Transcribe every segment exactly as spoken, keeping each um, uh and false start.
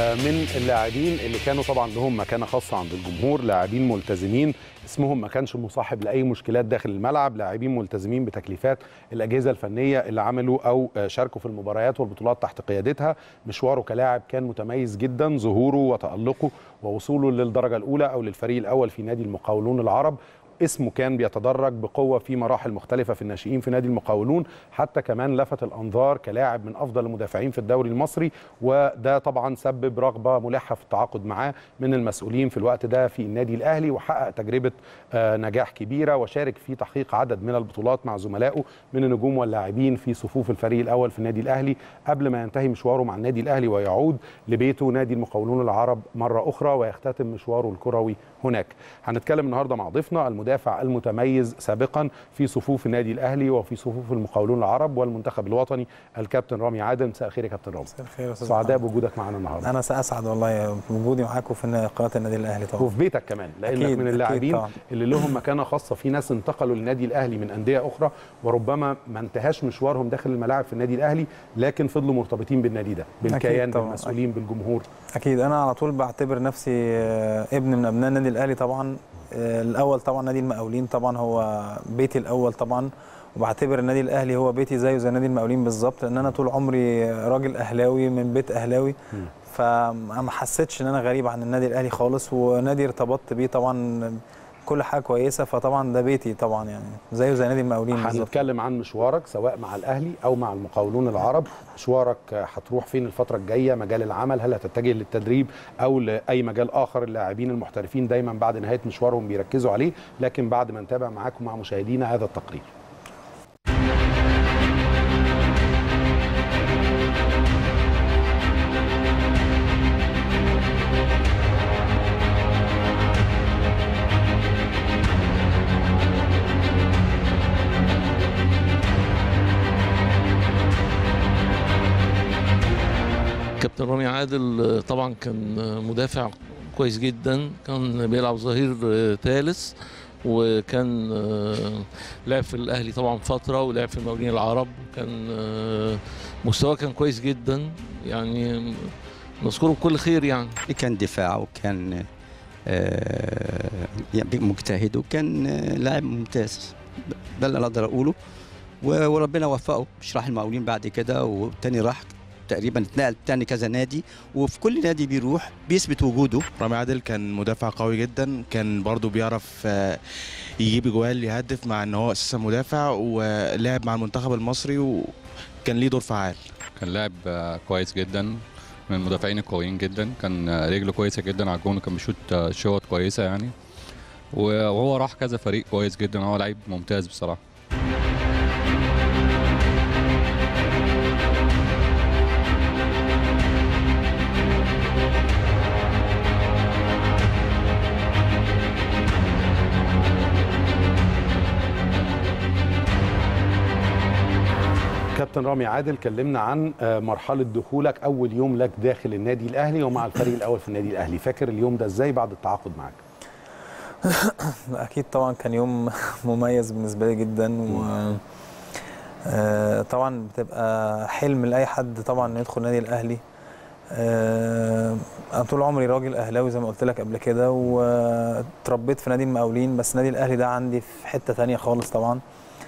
من اللاعبين اللي كانوا طبعا لهم مكانه خاصه عند الجمهور، لاعبين ملتزمين اسمهم ما كانش مصاحب لاي مشكلات داخل الملعب، لاعبين ملتزمين بتكليفات الاجهزه الفنيه اللي عملوا او شاركوا في المباريات والبطولات تحت قيادتها. مشواره كلاعب كان متميز جدا، ظهوره وتالقه ووصوله للدرجه الاولى او للفريق الاول في نادي المقاولون العرب. اسمه كان بيتدرج بقوة في مراحل مختلفة في الناشئين في نادي المقاولون، حتى كمان لفت الأنظار كلاعب من أفضل المدافعين في الدوري المصري، وده طبعا سبب رغبة ملحة في التعاقد معاه من المسؤولين في الوقت ده في النادي الأهلي، وحقق تجربة نجاح كبيرة وشارك في تحقيق عدد من البطولات مع زملائه من النجوم واللاعبين في صفوف الفريق الأول في النادي الأهلي، قبل ما ينتهي مشواره مع النادي الأهلي ويعود لبيته نادي المقاولون العرب مرة أخرى ويختتم مشواره الكروي هناك. هنتكلم النهارده مع ضيفنا المدافع المتميز سابقا في صفوف النادي الاهلي وفي صفوف المقاولون العرب والمنتخب الوطني، الكابتن رامي عادل. مساء الخير يا كابتن رامي. مساء الخير يا استاذ. سعداء بوجودك معانا النهارده. انا اسعد والله بوجودي معاكم في قناه النادي الاهلي طبعا، وفي بيتك كمان، لانك من اللاعبين اللي لهم مكانه خاصه. في ناس انتقلوا للنادي الاهلي من انديه اخرى وربما ما انتهاش مشوارهم داخل الملاعب في النادي الاهلي، لكن فضلوا مرتبطين بالنادي ده، بالكيان، بالمسؤولين، بالجمهور. اكيد انا على طول بعتبر نفسي ابن من ابناء النادي الاهلي طبعا. الاول طبعا نادي المقاولين طبعا هو بيتي الاول طبعا، وبعتبر النادي الاهلي هو بيتي زيه زي نادي المقاولين بالظبط، لان انا طول عمري راجل اهلاوي من بيت اهلاوي، فما حسيتش ان انا غريب عن النادي الاهلي خالص، ونادي ارتبطت بيه طبعا كل حاجه كويسه، فطبعا ده بيتي طبعا يعني زيه زي نادي المقاولين بالظبط. هنتكلم عن مشوارك سواء مع الاهلي او مع المقاولون العرب. مشوارك هتروح فين الفتره الجايه؟ مجال العمل، هل هتتجه للتدريب او لاي مجال اخر؟ اللاعبين المحترفين دايما بعد نهايه مشوارهم بيركزوا عليه، لكن بعد ما نتابع معاكم مع مشاهدينا هذا التقرير. كابتن رامي عادل طبعا كان مدافع كويس جدا، كان بيلعب ظهير ثالث، وكان لعب في الاهلي طبعا فتره، ولعب في المقاولين العرب، كان مستواه كان كويس جدا، يعني نذكره بكل خير. يعني كان دفاع وكان مجتهد وكان لاعب ممتاز، ده اللي اقدر اقوله، وربنا وفقه. مش راح المقاولين بعد كده، والتاني راح تقريبا اتنقل تاني كذا نادي، وفي كل نادي بيروح بيثبت وجوده. رامي عادل كان مدافع قوي جدا، كان برضو بيعرف يجيب جوال يهدف مع ان هو اساسا مدافع، ولعب مع المنتخب المصري وكان ليه دور فعال. كان لاعب كويس جدا، من المدافعين القويين جدا، كان رجله كويسه جدا على الجون، وكان بيشوط شوط كويسه يعني، وهو راح كذا فريق كويس جدا، هو لعيب ممتاز بصراحه. كابتن رامي عادل، كلمنا عن مرحلة دخولك أول يوم لك داخل النادي الأهلي ومع الفريق الأول في النادي الأهلي. فاكر اليوم ده إزاي بعد التعاقد معاك؟ أكيد طبعا كان يوم مميز بالنسبة لي جدا، و طبعا بتبقى حلم لأي حد طبعا يدخل النادي الأهلي. أنا طول عمري راجل أهلاوي زي ما قلت لك قبل كده، واتربيت في نادي المقاولين، بس النادي الأهلي ده عندي في حتة تانية خالص طبعا.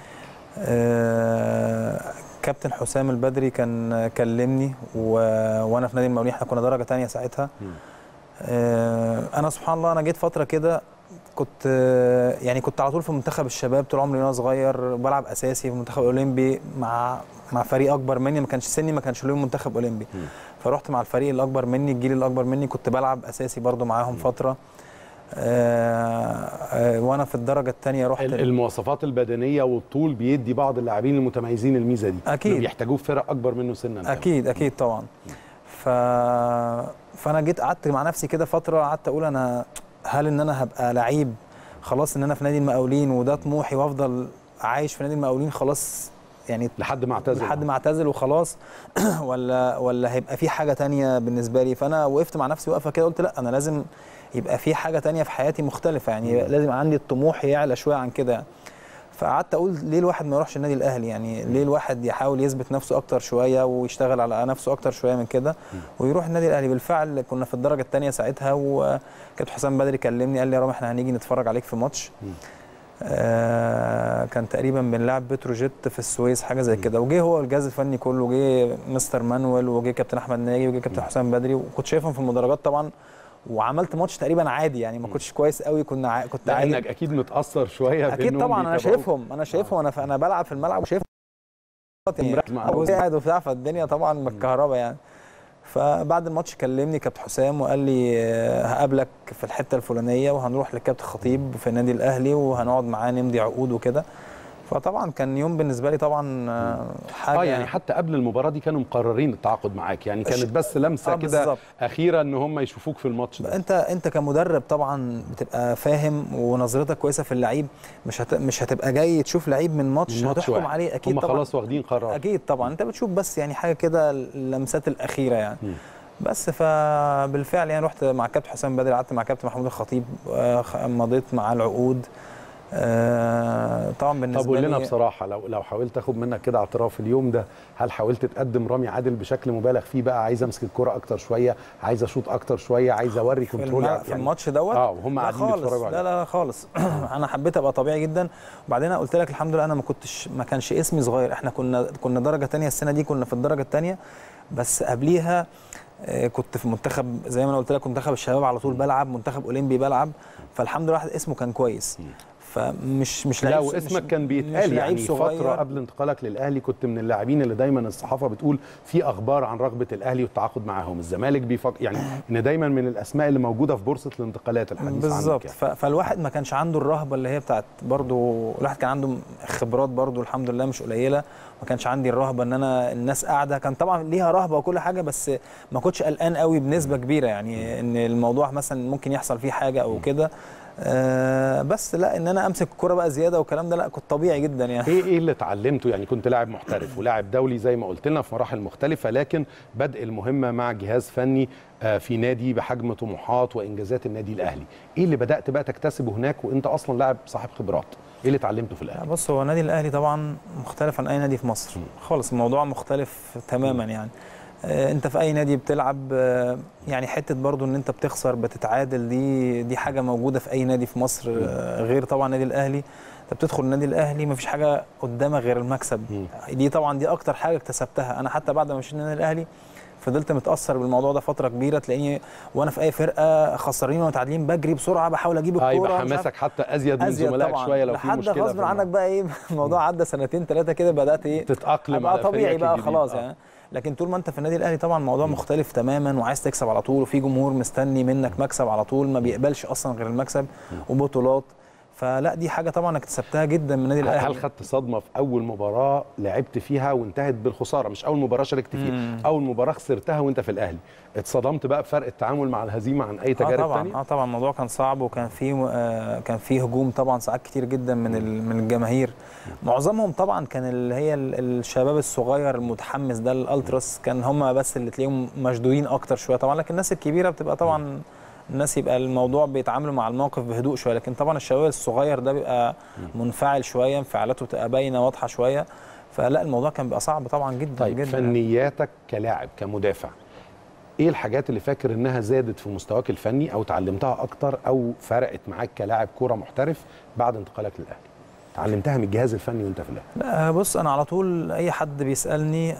كابتن حسام البدري كان كلمني و... وانا في نادي المقاولين، احنا كنا درجه ثانيه ساعتها. آه انا سبحان الله انا جيت فتره كده كنت يعني كنت على طول في منتخب الشباب طول عمري وانا صغير، بلعب اساسي في المنتخب الاولمبي مع مع فريق اكبر مني، ما كانش سني ما كانش لهم منتخب اولمبي، فرحت مع الفريق الاكبر مني، الجيل الاكبر مني، كنت بلعب اساسي برضو معاهم فتره. آه آه وانا في الدرجه الثانيه رحت. المواصفات البدنيه والطول بيدي بعض اللاعبين المتميزين الميزه دي، اكيد بيحتاجوه في فرق اكبر منه سنا. اكيد كمان. اكيد طبعا. ف فانا جيت قعدت مع نفسي كده فتره، قعدت اقول انا هل ان انا هبقى لعيب خلاص ان انا في نادي المقاولين وده طموحي وافضل عايش في نادي المقاولين خلاص يعني لحد ما اعتزل لحد ما اعتزل وخلاص ولا ولا هيبقى في حاجه ثانيه بالنسبه لي. فانا وقفت مع نفسي وقفه كده، قلت لا انا لازم يبقى في حاجه ثانيه في حياتي مختلفه، يعني لازم عندي الطموح يعلى شويه عن كده. فقعدت اقول ليه الواحد ما يروحش النادي الاهلي؟ يعني ليه الواحد يحاول يثبت نفسه اكتر شويه ويشتغل على نفسه اكتر شويه من كده ويروح النادي الاهلي. بالفعل كنا في الدرجه الثانيه ساعتها، وكابتن حسام بدري كلمني قال لي يا رامي احنا هنيجي نتفرج عليك في ماتش. آه كان تقريبا بنلعب بتروجيت في السويس حاجه زي كده، وجه هو الجهاز الفني كله، جه مستر مانويل وجه كابتن احمد ناجي وجه كابتن حسام بدري، وكنت شايفهم في المدرجات طبعا، وعملت ماتش تقريبا عادي يعني ما كنتش كويس قوي. كنا ع... كنت عادي لانك اكيد متاثر شويه اكيد طبعا. انا شايفهم انا شايفهم انا ف... انا بلعب في الملعب وشايف يعني قاعد وبتاع، فالدنيا طبعا متكهربه يعني. فبعد الماتش كلمني كابتن حسام وقال لي هقابلك في الحته الفلانيه وهنروح للكابتن خطيب في النادي الاهلي وهنقعد معاه نمضي عقود وكده. فطبعا كان يوم بالنسبه لي طبعا حاجه اه يعني حتى قبل المباراه دي كانوا مقررين التعاقد معاك، يعني كانت بس لمسه آه كده اخيره ان هم يشوفوك في الماتش ده. انت انت كمدرب طبعا بتبقى فاهم ونظرتك كويسه في اللعيب، مش هت... مش هتبقى جاي تشوف لعيب من ماتش هتحكم عليه. اكيد هم طبعا خلاص واخدين قرار. اكيد طبعا انت بتشوف بس يعني حاجه كده اللمسات الاخيره يعني. م. بس فبالفعل يعني رحت مع كابتن حسام بدري، قعدت مع كابتن محمود الخطيب، مضيت معاه العقود. آه طبعا بالنسبه لي. طب قول لنا بصراحه لو لو حاولت اخد منك كده اعتراف اليوم ده، هل حاولت تقدم رامي عادل بشكل مبالغ فيه بقى؟ عايز امسك الكره اكتر شويه، عايز اشوط اكتر شويه، عايز اوري كنترول يعني في الماتش دوت؟ اه وهم قاعدين بيتفرجوا عليه. لا لا خالص. انا حبيت ابقى طبيعي جدا. وبعدين قلت لك الحمد لله انا ما كنتش ما كانش اسمي صغير، احنا كنا كنا درجه ثانيه السنه دي، كنا في الدرجه الثانيه، بس قبليها كنت في منتخب زي ما انا قلت لك منتخب الشباب على طول بلعب، منتخب اولمبي بلعب، فالحمد لله اسمه كان كويس. فمش مش لا واسمك كان بيتقال يعني فتره قبل انتقالك للاهلي كنت من اللاعبين اللي دايما الصحافه بتقول في اخبار عن رغبه الاهلي والتعاقد معاهم، الزمالك بيفكر يعني ان دايما من الاسماء اللي موجوده في بورصه الانتقالات الحديث بالظبط يعني. فالواحد ما كانش عنده الرهبه اللي هي بتاعت برضو، الواحد كان عنده خبرات برضو الحمد لله مش قليله، ما كانش عندي الرهبه ان انا الناس قاعده، كان طبعا ليها رهبه وكل حاجه بس ما كنتش قلقان قوي بنسبه كبيره يعني ان الموضوع مثلا ممكن يحصل فيه حاجه او كده. آه بس لا ان انا امسك الكوره بقى زياده والكلام ده لا، كنت طبيعي جدا يعني. ايه ايه اللي اتعلمته؟ يعني كنت لاعب محترف ولاعب دولي زي ما قلت لنا في مراحل مختلفه، لكن بدء المهمه مع جهاز فني آه في نادي بحجم طموحات وانجازات النادي الاهلي، ايه اللي بدات بقى تكتسبه هناك وانت اصلا لاعب صاحب خبرات؟ ايه اللي اتعلمته في الاهلي؟ بص هو النادي الاهلي طبعا مختلف عن اي نادي في مصر خالص، الموضوع مختلف تماما يعني. انت في اي نادي بتلعب يعني حته برضو ان انت بتخسر بتتعادل، دي دي حاجه موجوده في اي نادي في مصر غير طبعا النادي الاهلي. انت بتدخل النادي الاهلي مفيش حاجه قدامك غير المكسب، دي طبعا دي اكتر حاجه اكتسبتها. انا حتى بعد ما مشيت النادي الاهلي فضلت متاثر بالموضوع ده فتره كبيره، تلاقيني وانا في اي فرقه خسرانين ومتعادلين بجري بسرعه بحاول اجيب الكوره. يبقى حماسك حتى ازيد من زملائك شويه لو في مشكله، لحد غصب عنك بقى ايه الموضوع عدى سنتين ثلاثه كده بدات ايه تتاقلم على طبيعي بقى خلاص يعني. لكن طول ما انت في النادي الاهلي طبعا الموضوع مختلف تماما، وعايز تكسب على طول، وفي جمهور مستني منك مكسب على طول، ما بيقبلش اصلا غير المكسب وبطولات. فلا دي حاجه طبعا اكتسبتها جدا من النادي الاهلي. هل خدت صدمه في اول مباراه لعبت فيها وانتهت بالخساره؟ مش اول مباراه شاركت فيها، اول مباراه خسرتها وانت في الاهلي، اتصدمت بقى بفرق التعامل مع الهزيمه عن اي تجارب اه طبعا تانية؟ اه طبعا الموضوع كان صعب، وكان فيه آه كان فيه هجوم طبعا ساعات كتير جدا من من الجماهير، معظمهم طبعا كان اللي هي الشباب الصغير المتحمس ده الالتراس، كان هم بس اللي تلاقيهم مشدودين اكتر شويه طبعا، لكن الناس الكبيره بتبقى طبعا الناس يبقى الموضوع بيتعاملوا مع الموقف بهدوء شويه، لكن طبعا الشباب الصغير ده بيبقى منفعل شويه، انفعالاته بتبقى باينه واضحه شويه، فلا الموضوع كان بيبقى صعب طبعا جدا. طيب جدا فنياتك كلاعب كمدافع، ايه الحاجات اللي فاكر انها زادت في مستواك الفني او تعلمتها اكتر او فرقت معاك كلاعب كوره محترف بعد انتقالك للاهلي؟ تعلمتها من الجهاز الفني وانت في الاهلي؟ لا بص انا على طول اي حد بيسالني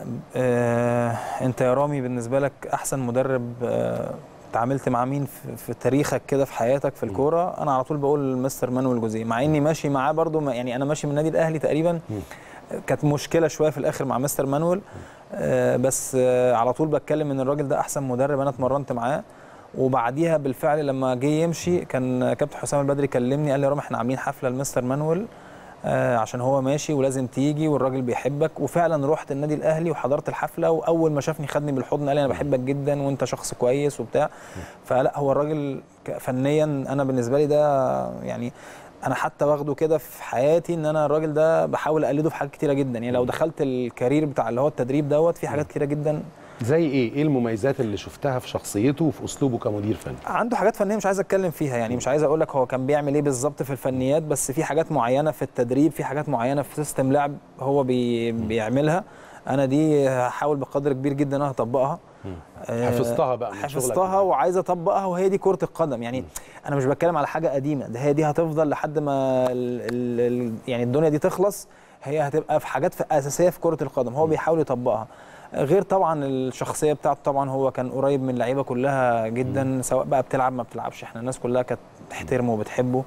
آه انت يا رامي بالنسبه لك احسن مدرب آه تعاملت مع مين في, في تاريخك كده في حياتك في الكوره، انا على طول بقول مستر مانويل جوزيه، مع اني ماشي معاه برضو يعني انا ماشي من النادي الاهلي تقريبا كانت مشكله شويه في الاخر مع مستر مانويل، آه بس آه على طول بتكلم ان الراجل ده احسن مدرب انا اتمرنت معاه. وبعديها بالفعل لما جه يمشي كان كابتن حسام البدري كلمني قال لي يا رامي احنا عاملين حفله لمستر مانويل آه عشان هو ماشي ولازم تيجي والراجل بيحبك، وفعلا رحت النادي الاهلي وحضرت الحفله، واول ما شافني خدني بالحضن قال لي انا بحبك جدا وانت شخص كويس وبتاع. فلا هو الراجل فنيا انا بالنسبه لي ده يعني انا حتى واخده كده في حياتي ان انا الراجل ده بحاول اقلده في حاجات كتيره جدا، يعني لو دخلت الكارير بتاع اللي هو التدريب دوت في حاجات كتيره جدا زي ايه؟ ايه المميزات اللي شفتها في شخصيته وفي اسلوبه كمدير فني؟ عنده حاجات فنيه مش عايز اتكلم فيها، يعني مش عايز اقول لك هو كان بيعمل ايه بالظبط في الفنيات، بس في حاجات معينه في التدريب، في حاجات معينه في سيستم لعب هو بي بيعملها. انا دي هحاول بقدر كبير جدا ان انا اطبقها. حفظتها بقى من حفظتها وعايز اطبقها، وهي دي كرة القدم. يعني م. انا مش بتكلم على حاجة قديمة، ده هي دي هتفضل لحد ما ال ال يعني الدنيا دي تخلص، هي هتبقى في حاجات في اساسية في كرة القدم هو م. بيحاول يطبقها. غير طبعا الشخصية بتاعته، طبعا هو كان قريب من اللعيبة كلها جدا، م. سواء بقى بتلعب ما بتلعبش، احنا الناس كلها كانت تحترمه وبتحبه.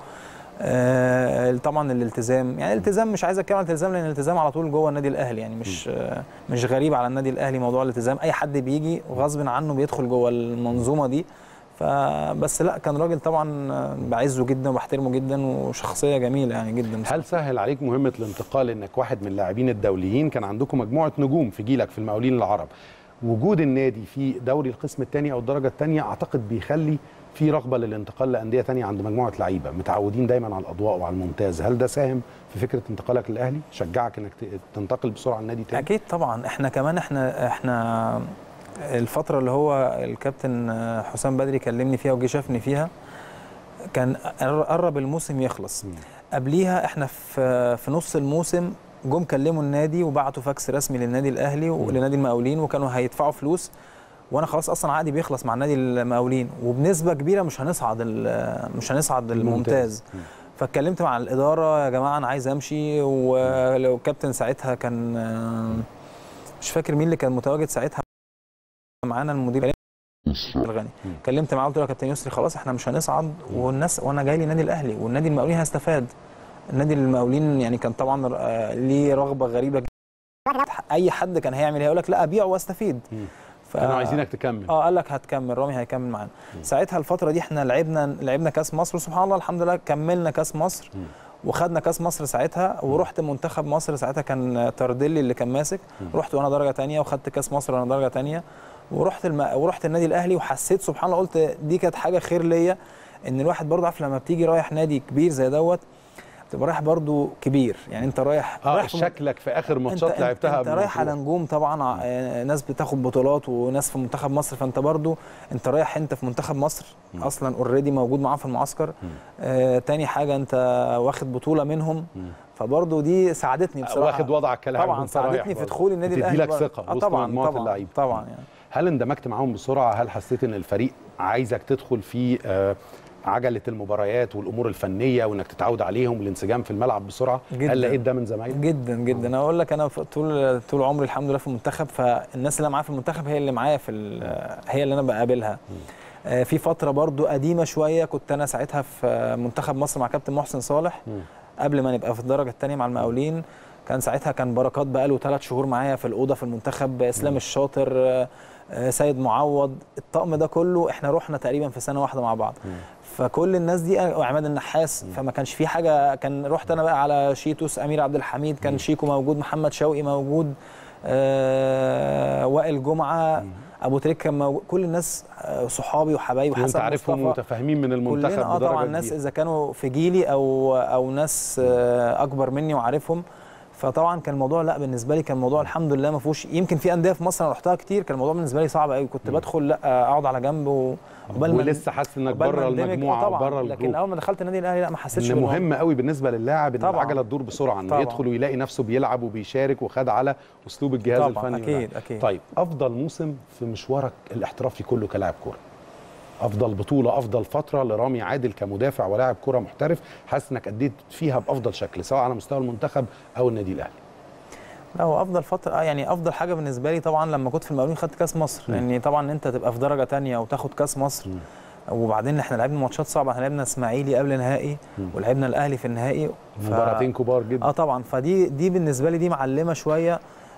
آه طبعا الالتزام، يعني الالتزام مش عايز اتكلم عن الالتزام لان الالتزام على طول جوه النادي الاهلي، يعني مش آه مش غريب على النادي الاهلي موضوع الالتزام، اي حد بيجي غصب عنه بيدخل جوه المنظومه دي. فبس لا، كان راجل طبعا بعزه جدا وبحترمه جدا وشخصيه جميله يعني جدا. هل سهل عليك مهمه الانتقال انك واحد من اللاعبين الدوليين، كان عندكم مجموعه نجوم في جيلك في المقاولين العرب، وجود النادي في دوري القسم الثاني او الدرجه الثانيه اعتقد بيخلي في رغبه للانتقال لانديه ثانيه عند مجموعه لعيبه متعودين دايما على الاضواء وعلى الممتاز، هل ده ساهم في فكره انتقالك للاهلي؟ شجعك انك تنتقل بسرعه لنادي ثاني؟ اكيد طبعا. احنا كمان احنا احنا الفتره اللي هو الكابتن حسام بدري كلمني فيها وجي شافني فيها، كان قرب الموسم يخلص. م. قبليها احنا في في نص الموسم جم كلموا النادي وبعتوا فاكس رسمي للنادي الاهلي ولنادي المقاولين، وكانوا هيدفعوا فلوس، وانا خلاص اصلا عقدي بيخلص مع النادي المقاولين، وبنسبه كبيره مش هنصعد مش هنصعد الممتاز. فاتكلمت مع الاداره، يا جماعه انا عايز امشي، ولو الكابتن ساعتها كان مش فاكر مين اللي كان متواجد ساعتها معانا، المدير الغني، كلمت معاه قلت له يا كابتن يسري خلاص احنا مش هنصعد، والناس وانا جاي لي النادي الاهلي والنادي المقاولين هيستفاد. النادي المقاولين يعني كان طبعا ليه رغبه غريبه جدا، اي حد كان هيعمل هيقول لك لا ابيع واستفيد. ف... كانوا عايزينك تكمل. اه قال لك هتكمل، رامي هيكمل معانا. ساعتها الفتره دي احنا لعبنا لعبنا كاس مصر، وسبحان الله الحمد لله كملنا كاس مصر م. وخدنا كاس مصر ساعتها، ورحت منتخب مصر ساعتها كان تارديلي اللي كان ماسك، رحت وانا درجه ثانيه وخدت كاس مصر وانا درجه ثانيه، ورحت الم... ورحت النادي الاهلي، وحسيت سبحان الله قلت دي كانت حاجه خير ليا، ان الواحد برضه عارف لما بتيجي رايح نادي كبير زي دوت تبقى رايح برضو كبير، يعني انت رايح اه رايح شكلك في اخر ماتشات لعبتها، انت رايح على نجوم طبعا، ناس بتاخد بطولات وناس في منتخب مصر، فانت برضو انت رايح انت في منتخب مصر م. اصلا اوريدي موجود معاهم في المعسكر. آه تاني حاجه انت واخد بطوله منهم، م. فبرضو دي ساعدتني بصراحه، واخد وضعك كلاعب طبعا ساعدتني في دخول النادي الاهلي، تدي لك ثقه آه وسط مجموعه اللعيبه طبعا يعني. هل اندمجت معاهم بسرعه؟ هل حسيت ان الفريق عايزك تدخل في آه عجله المباريات والامور الفنيه وانك تتعود عليهم والانسجام في الملعب بسرعه؟ جداً. هل لقيت ده من زمايلك؟ جدا جدا. انا اقول لك انا طول طول عمري الحمد لله في المنتخب، فالناس اللي معايا في المنتخب هي اللي معايا في هي اللي انا بقابلها. م. في فتره برضو قديمه شويه كنت انا ساعتها في منتخب مصر مع كابتن محسن صالح، م. قبل ما نبقى في الدرجه الثانيه مع المقاولين. كان ساعتها كان بركات بقى له ثلاث شهور معايا في الاوضه في المنتخب، اسلام م. الشاطر، سيد معوض، الطقم ده كله احنا رحنا تقريبا في سنه واحده مع بعض. م. فكل الناس دي وعماد النحاس، فما كانش في حاجه، كان رحت انا بقى على شيتوس، امير عبد الحميد، كان شيكو موجود، محمد شوقي موجود، آه وائل جمعه، ابو تريك كان موجود، كل الناس صحابي وحبايبي، وانت عارفهم ومتفاهمين من المنتخب كلنا. اه طبعا الناس اذا كانوا في جيلي او او ناس آه اكبر مني وعارفهم، فطبعا كان الموضوع لا بالنسبه لي كان الموضوع الحمد لله ما فيهوش، يمكن في انديه في مصر انا رحتها كتير كان الموضوع بالنسبه لي صعب قوي، كنت بدخل لا اقعد على جنب و ولسه حاسس انك بره المجموعه وبره الجروب. لكن اول ما دخلت النادي الاهلي لا ما حسيتش ان مهم قوي بالنسبه للاعب ان العجله تدور بسرعه، انه يدخل ويلاقي نفسه بيلعب وبيشارك وخد على اسلوب الجهاز طبعًا الفني. اكيد اكيد. طيب افضل موسم في مشوارك الاحترافي كله كلاعب كوره، افضل بطوله، افضل فتره لرامي عادل كمدافع ولاعب كوره محترف، حاسس انك اديت فيها بافضل شكل سواء على مستوى المنتخب او النادي الاهلي؟ لا هو افضل فتره يعني افضل حاجه بالنسبه لي طبعا لما كنت في المقاولين خدت كاس مصر، لان يعني طبعا انت تبقى في درجه ثانيه وتاخد كاس مصر، م. وبعدين احنا لعبنا ماتشات صعبه، احنا لعبنا اسماعيلي قبل نهائي ولعبنا الاهلي في النهائي، ف... مباراتين كبار جدا. اه طبعا، فدي دي بالنسبه لي دي معلمه شويه.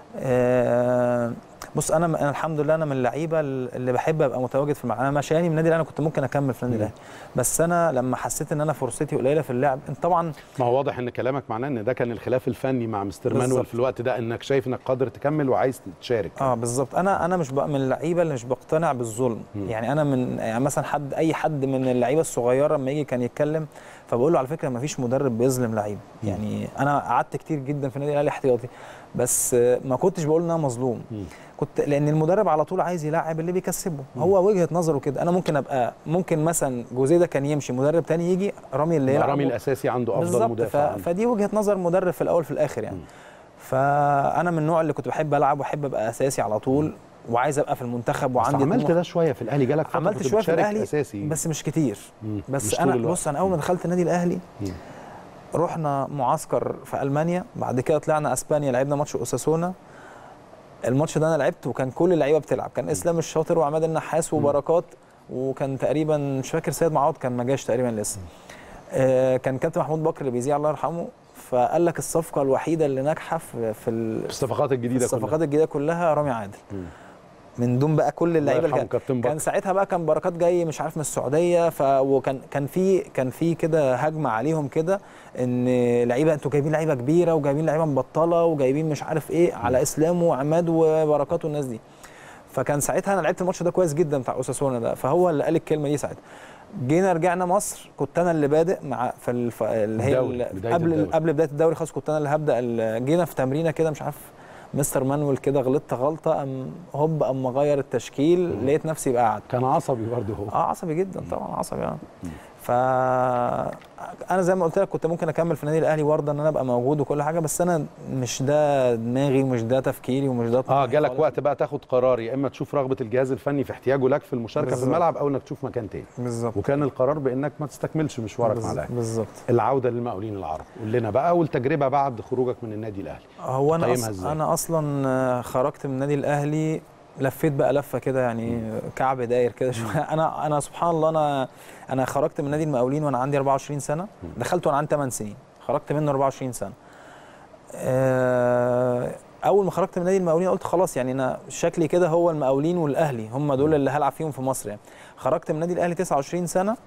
آه بص انا انا الحمد لله انا من اللعيبه اللي بحب ابقى متواجد في الملعب، انا مشاني من النادي الاهلي انا كنت ممكن اكمل في النادي الاهلي، بس انا لما حسيت ان انا فرصتي قليله في اللعب، انت طبعا ما هو واضح ان كلامك معناه ان ده كان الخلاف الفني مع مستر مانويل في الوقت ده، انك شايف انك قادر تكمل وعايز تشارك. اه بالظبط. انا انا مش بقى من اللعيبه اللي مش بقتنع بالظلم، م. يعني انا من يعني مثلا حد اي حد من اللعيبه الصغيره لما يجي كان يتكلم فبقول له على فكره ما فيش مدرب بيظلم لعيب، يعني انا قعدت كتير جدا في النادي الاهلي احتياطي، بس ما كنتش بقول ان انا مظلوم. كنت لان المدرب على طول عايز يلعب اللي بيكسبه، هو وجهه نظره كده. انا ممكن ابقى ممكن مثلا جوزيه ده كان يمشي، مدرب تاني يجي رامي اللي يلعب، رامي الاساسي عنده افضل مدافع. فدي وجهه نظر مدرب في الاول في الاخر يعني. م. فانا من النوع اللي كنت بحب العب واحب ابقى اساسي على طول، وعايز ابقى في المنتخب وعندي عملت طموح. ده شويه في الاهلي، جالك فتره عملت شويه في الاهلي أساسي. بس مش كتير. مم. بس مش انا بص انا اول ما دخلت النادي الاهلي مم. رحنا معسكر في المانيا، بعد كده طلعنا اسبانيا لعبنا ماتش اوساسونا. الماتش ده انا لعبت وكان كل اللعيبه بتلعب، كان اسلام الشاطر وعماد النحاس وبركات، وكان تقريبا مش فاكر سيد معوض كان ما جاش تقريبا لسه. آه كان كابتن محمود بكر اللي بيذيع الله يرحمه، فقال لك الصفقه الوحيده اللي ناجحه في في الصفقات الجديده كلها الصفقات الجديده كلها رامي عادل. م. من دون بقى كل اللعيبه اللي كان, كان ساعتها بقى كان بركات جاي مش عارف من السعوديه، ف وكان كان في كان في كده هجمه عليهم كده ان لعيبه انتوا جايبين لعيبه كبيره وجايبين لعيبه مبطله وجايبين مش عارف ايه على اسلام وعماد وبركات والناس دي. فكان ساعتها انا لعبت الماتش ده كويس جدا بتاع اوساسونا ده، فهو اللي قال الكلمه دي ساعتها. جينا رجعنا مصر، كنت انا اللي بادئ مع في الف... اللي هي قبل الدوري. قبل بدايه الدوري خلاص كنت انا اللي هبدا. جينا في تمرينه كده مش عارف مستر مانويل كده غلطت غلطه، ام هوب ام غير التشكيل، مم. لقيت نفسي بقعد. كان عصبي برضه هو. اه عصبي جدا طبعا، عصبي يعني. ف انا زي ما قلت لك كنت ممكن اكمل في النادي الاهلي وارضى ان انا ابقى موجود وكل حاجه، بس انا مش ده دماغي ومش ده تفكيري ومش ده اه جالك وقت بقى تاخد قرار، يا اما تشوف رغبه الجهاز الفني في احتياجه لك في المشاركه بالزبط. في الملعب، او انك تشوف مكان تاني. بالظبط. وكان القرار بانك ما تستكملش مشوارك مع الاهلي. بالظبط. العوده للمقاولين العرب، قول لنا بقى والتجربه بعد خروجك من النادي الاهلي. هو انا أص... انا اصلا خرجت من النادي الاهلي، لفيت بقى لفه كده يعني كعب داير كده شويه. انا انا سبحان الله انا انا خرجت من نادي المقاولين وانا عندي أربعة وعشرين سنه، دخلت وانا عندي ثمان سنين، خرجت منه أربعة وعشرين سنه. اول ما خرجت من نادي المقاولين قلت خلاص يعني انا شكلي كده هو المقاولين والاهلي هم دول اللي هلعب فيهم في مصر يعني. خرجت من نادي الاهلي تسعة وعشرين سنه،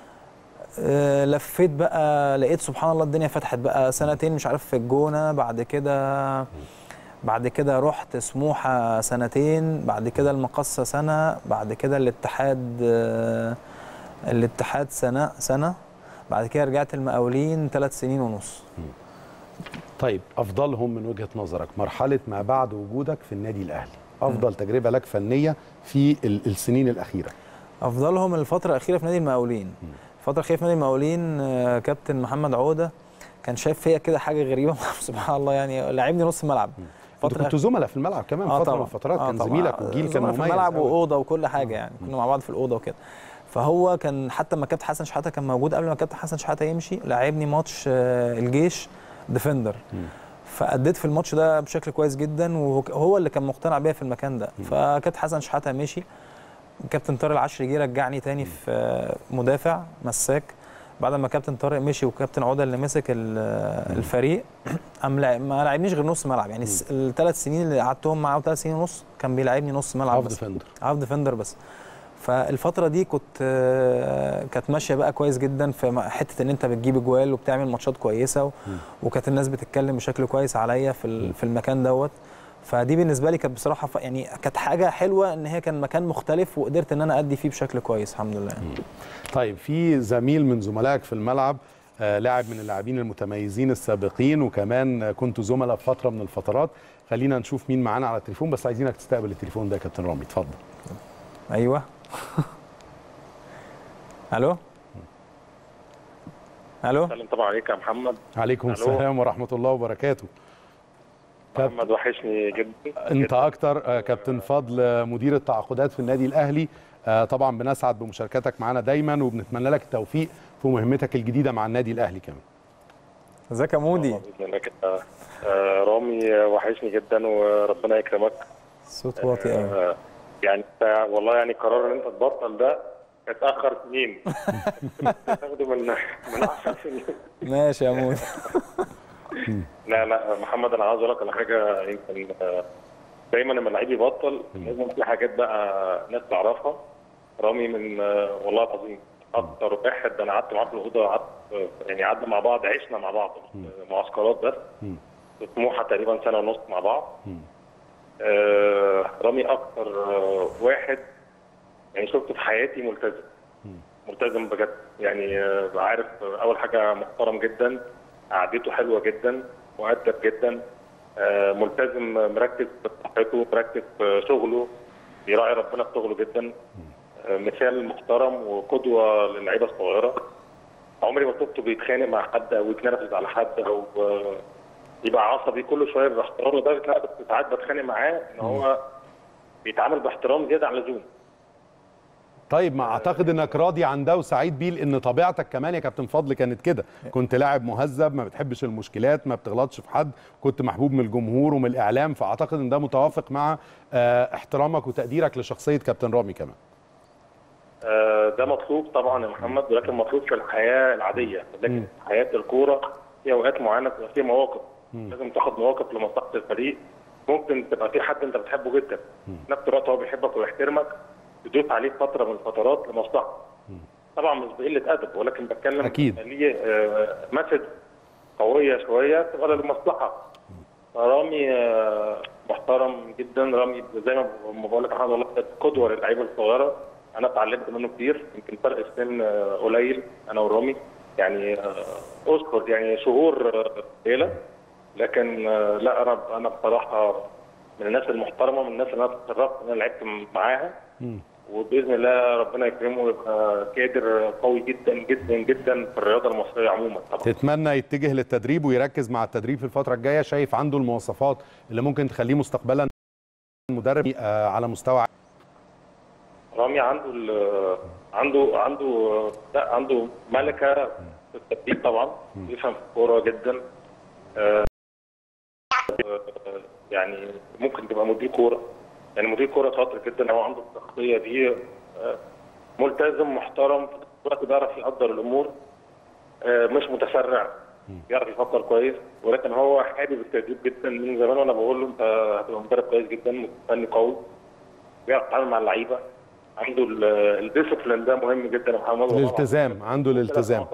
لفيت بقى لقيت سبحان الله الدنيا فتحت بقى، سنتين مش عارف في الجونه، بعد كده بعد كده رحت سموحه سنتين، بعد كده المقصه سنه، بعد كده الاتحاد الاتحاد سنه سنه بعد كده رجعت المقاولين ثلاث سنين ونص. طيب افضلهم من وجهه نظرك مرحله ما بعد وجودك في النادي الاهلي، افضل م. تجربه لك فنيه في السنين الاخيره؟ افضلهم الفتره الاخيره في نادي المقاولين. م. الفتره الاخيره في نادي المقاولين كابتن محمد عوده كان شايف فيا كده حاجه غريبه سبحان الله يعني، لعبني نص ملعب. فتره كنتوا زملاء في الملعب كمان آه فتره من الفترات، آه كان زميلك وجيل كان مميز في الملعب واوضه وكل حاجه يعني، كنا مع بعض في الاوضه وكده. فهو كان حتى ما كابتن حسن شحاته كان موجود، قبل ما كابتن حسن شحاته يمشي لعبني ماتش الجيش ديفندر، فاديت في الماتش ده بشكل كويس جدا، وهو اللي كان مقتنع بيا في المكان ده. فكابتن حسن شحاته مشي، كابتن طارق العشري جه رجعني تاني في مدافع مساك. بعد ما كابتن طارق مشي وكابتن عوده اللي مسك الفريق، قام ما لعبنيش غير نص ملعب يعني. الثلاث سنين اللي قعدتهم معاه ثلاث سنين ونص كان بيلعبني نص ملعب بس، ديفندر هاف ديفندر بس. فالفتره دي كنت كانت ماشيه بقى كويس جدا في حته ان انت بتجيب اجوال وبتعمل ماتشات كويسه، وكانت الناس بتتكلم بشكل كويس عليا في في المكان دوت. فدي بالنسبه لي كانت بصراحه يعني كانت حاجه حلوه ان هي كان مكان مختلف وقدرت ان انا ادي فيه بشكل كويس الحمد لله. طيب في زميل من زملائك في الملعب، آه لاعب من اللاعبين المتميزين السابقين، وكمان كنتوا زملاء في فتره من الفترات، خلينا نشوف مين معانا على التليفون، بس عايزينك تستقبل التليفون ده يا كابتن رامي، اتفضل. ايوه الو الو سلام طبعا عليك يا محمد. عليكم السلام ورحمه الله وبركاته. محمد وحشني جدا. انت اكتر. كابتن فضل مدير التعاقدات في النادي الاهلي، طبعا بنسعد بمشاركتك معنا دايما، وبنتمنى لك التوفيق في مهمتك الجديده مع النادي الاهلي كمان. ازيك يا مودي؟ رامي وحشني جدا وربنا يكرمك. صوت واطي قوي. يعني والله يعني قرار ان انت تبطل ده اتاخر سنين. تاخده من من عشر سنين. ماشي يا مودي. لا لا محمد انا عاوز اقول لك على حاجه، يمكن دايما لما اللعيب يبطل لازم في حاجات بقى ناس تعرفها. رامي من والله العظيم اكتر واحد انا قعدت معاه في الاوضه، قعدت يعني قعدنا مع بعض، عشنا مع بعض معسكرات بس في سموحه تقريبا سنه ونص مع بعض. آه رامي اكتر واحد يعني شفته في حياتي ملتزم ملتزم بجد يعني. عارف اول حاجه محترم جدا، قعدته حلوه جدا، مؤدب جدا، آه، ملتزم، مركز في صحته، مركز في شغله، بيراعي ربنا في شغله جدا. آه، مثال محترم وقدوه للعيبه الصغيره. عمري ما شفته بيتخانق مع حد او يتنرفز على حد او آه، يبقى عصبي. كل شويه باحترام، لدرجه لا بس ساعات بتخانق معاه ان هو بيتعامل باحترام زياده عن اللزوم. طيب، ما اعتقد انك راضي عن ده وسعيد بيه، لان طبيعتك كمان يا كابتن فضل كانت كده، كنت لاعب مهذب، ما بتحبش المشكلات، ما بتغلطش في حد، كنت محبوب من الجمهور ومن الاعلام، فاعتقد ان ده متوافق مع اه احترامك وتقديرك لشخصيه كابتن رامي كمان. آه، ده مطلوب طبعا يا محمد، ولكن مطلوب في الحياه العاديه، لكن في حياه الكوره في اوقات معينه بتبقى في مواقف م. لازم تاخد مواقف لمصلحه الفريق. ممكن تبقى في حد انت بتحبه جدا، في نفس الوقت هو بيحبك ويحترمك، تدوس عليه فتره من الفترات لمصلحته. طبعا مش بقله ادب، ولكن بتكلم اكيد ليه آه مسج قويه شويه تبقى للمصلحه. رامي آه محترم جدا، رامي زي ما بقول لك الحمد لله قدوه للعيبه الصغيره. انا اتعلمت منه كتير، يمكن فرق السن آه قليل انا ورامي، يعني آه اذكر يعني شهور قليله، آه لكن آه لا انا انا بصراحه من الناس المحترمه، من الناس اللي انا اتشرفت ان انا لعبت معاها. م. وباذن الله ربنا يكرمه ويبقى كادر قوي جدا جدا جدا في الرياضه المصريه عموما. طبعا تتمنى يتجه للتدريب ويركز مع التدريب في الفتره الجايه؟ شايف عنده المواصفات اللي ممكن تخليه مستقبلا مدرب آه على مستوى؟ رامي عنده عنده عنده لا عنده ملكه في التدريب طبعا، بيفهم في الكوره جدا. آه يعني ممكن تبقى مدير كوره، يعني مدير كوره شاطر جدا، هو عنده الشخصيه دي، ملتزم محترم، في الوقت بيعرف يقدر الامور، مش متسرع، بيعرف يفكر كويس، ولكن هو حابب التدريب جدا من زمان، وانا بقول له انت هتبقى مدرب كويس جدا، فني قوي، بيعرف يتعامل مع اللعيبه، عنده الديسيبلين ده مهم جدا يا محمد. الالتزام، عنده الالتزام،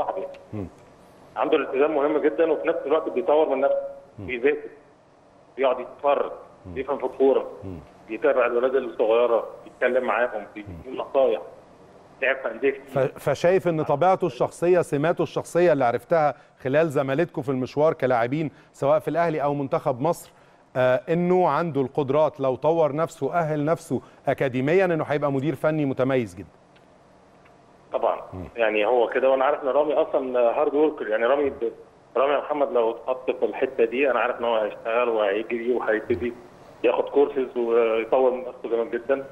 عنده الالتزام مهم جدا، وفي نفس الوقت بيطور من نفسه، بيذاكر، بيقعد يتفرج، بيفهم في الكوره، بيتابع الولاد الصغيره، بيتكلم معاهم، بيديهم نصايح، لعب في انديه كتير. فشايف ان طبيعته الشخصيه، سماته الشخصيه اللي عرفتها خلال زمالتكم في المشوار كلاعبين سواء في الاهلي او منتخب مصر، آه انه عنده القدرات لو طور نفسه اهل نفسه اكاديميا انه هيبقى مدير فني متميز جدا. طبعا م. يعني هو كده، وانا عارف ان رامي اصلا هارد وركر، يعني رامي رامي محمد لو اتحط في الحته دي انا عارف ان هو هيشتغل وهيجري وهيبتدي ياخد كورسز ويطور من نفسه جامد جدا.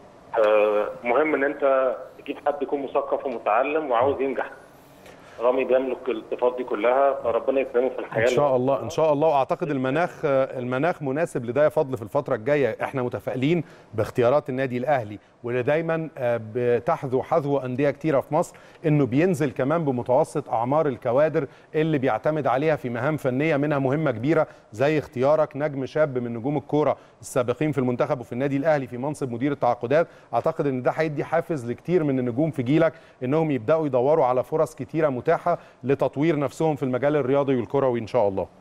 آه مهم ان انت تجيب حد يكون مثقف ومتعلم وعاوز ينجح. رامي بيملك الصفات دي كلها، فربنا يكرمه في الحياه ان شاء الله ان شاء الله. واعتقد المناخ المناخ مناسب لده يا فضل في الفتره الجايه. احنا متفائلين باختيارات النادي الاهلي، واللي دايما بتحذو حذو انديه كتيره في مصر، انه بينزل كمان بمتوسط اعمار الكوادر اللي بيعتمد عليها في مهام فنيه، منها مهمه كبيره زي اختيارك نجم شاب من نجوم الكوره السابقين في المنتخب وفي النادي الاهلي في منصب مدير التعاقدات. اعتقد ان ده هيدي حافز لكتير من النجوم في جيلك انهم يبداوا يدوروا على فرص كتيره متاحه لتطوير نفسهم في المجال الرياضي والكروي ان شاء الله.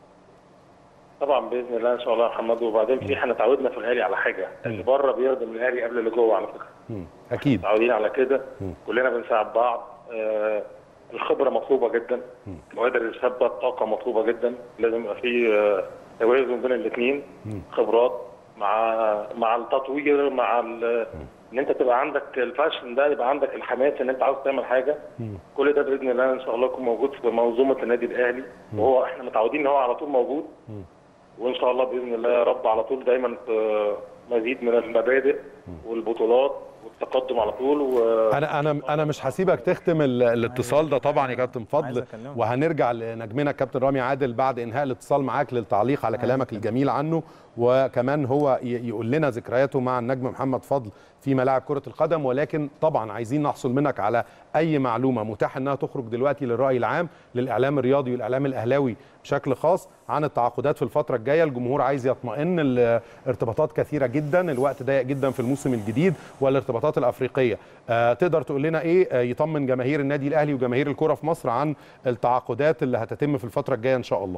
طبعا باذن الله ان شاء الله يا محمد. وبعدين في احنا اتعودنا في الاهلي على حاجه، اللي بره بيخدم الاهلي قبل اللي جوه على فكره. مم. اكيد متعودين على كده، كلنا بنساعد بعض. آه الخبره مطلوبه جدا، الكوادر الشابه الطاقه مطلوبه جدا، لازم يبقى في آه توازن بين الاثنين، خبرات مع مع التطوير، مع ان انت تبقى عندك الفاشن ده، يبقى عندك الحماس ان انت عاوز تعمل حاجه. مم. كل ده باذن الله ان شاء الله يكون موجود في منظومه النادي الاهلي، مم. وهو احنا متعودين ان هو على طول موجود. مم. وان شاء الله باذن الله يا رب على طول دايما في مزيد من المبادئ والبطولات والتقدم على طول. و... انا انا انا مش هسيبك تختم الاتصال ده طبعا يا كابتن فضل، وهنرجع لنجمنا كابتن رامي عادل بعد انهاء الاتصال معاك للتعليق على كلامك الجميل عنه، وكمان هو يقول لنا ذكرياته مع النجم محمد فضل في ملاعب كرة القدم. ولكن طبعا عايزين نحصل منك على اي معلومه متاح انها تخرج دلوقتي للراي العام، للاعلام الرياضي والاعلام الاهلاوي بشكل خاص، عن التعاقدات في الفتره الجايه. الجمهور عايز يطمئن، الارتباطات كثيره جدا، الوقت ضيق جدا في الموسم الجديد والارتباطات الافريقيه. آه تقدر تقول لنا ايه آه يطمن جماهير النادي الاهلي وجماهير الكره في مصر عن التعاقدات اللي هتتم في الفتره الجايه ان شاء الله؟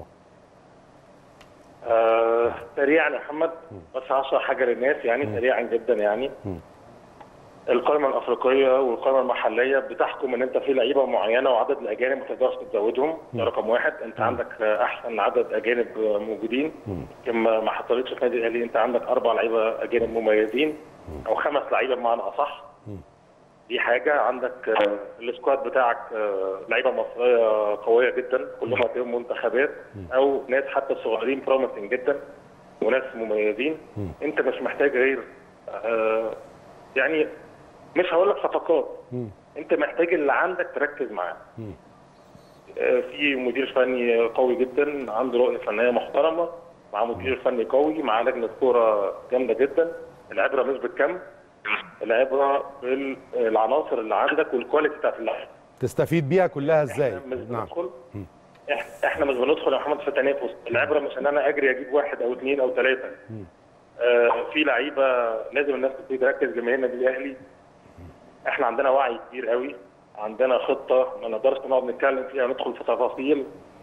آه سريعا يا محمد، بس هشرح حاجه للناس يعني م. سريعا جدا يعني. القائمه الافريقيه والقائمه المحليه بتحكم ان انت في لعيبه معينه وعدد الاجانب ما تقدرش تزودهم، ده رقم واحد. انت عندك احسن عدد اجانب موجودين، كما ما حصلتش في النادي الاهلي. انت عندك اربع لعيبه اجانب مميزين او خمس لعيبه بمعنى اصح. دي حاجه. عندك السكواد بتاعك لعيبه مصريه قويه جدا، كلهم هتلاقيهم منتخبات او ناس حتى صغيرين بروميسنج جدا وناس مميزين. انت مش محتاج غير يعني مش هقول لك صفقات، انت محتاج اللي عندك تركز معاه. في مدير فني قوي جدا عنده رؤيه فنيه محترمه، مع مدير فني قوي، مع لجنه كوره جامده جدا. العبره مش بالكم، العبره بالعناصر اللي عندك والكواليتي بتاعت اللعيبه تستفيد بيها كلها ازاي. احنا مش بندخل احنا مش بندخل يا محمد في تنافس. العبره مش ان انا اجري اجيب واحد او اثنين او ثلاثه. آه في لعيبه لازم الناس تبتدي تركز. جماهير النادي الاهلي احنا عندنا وعي كبير قوي، عندنا خطه ما نقدرش نقعد نتكلم فيها وندخل في تفاصيل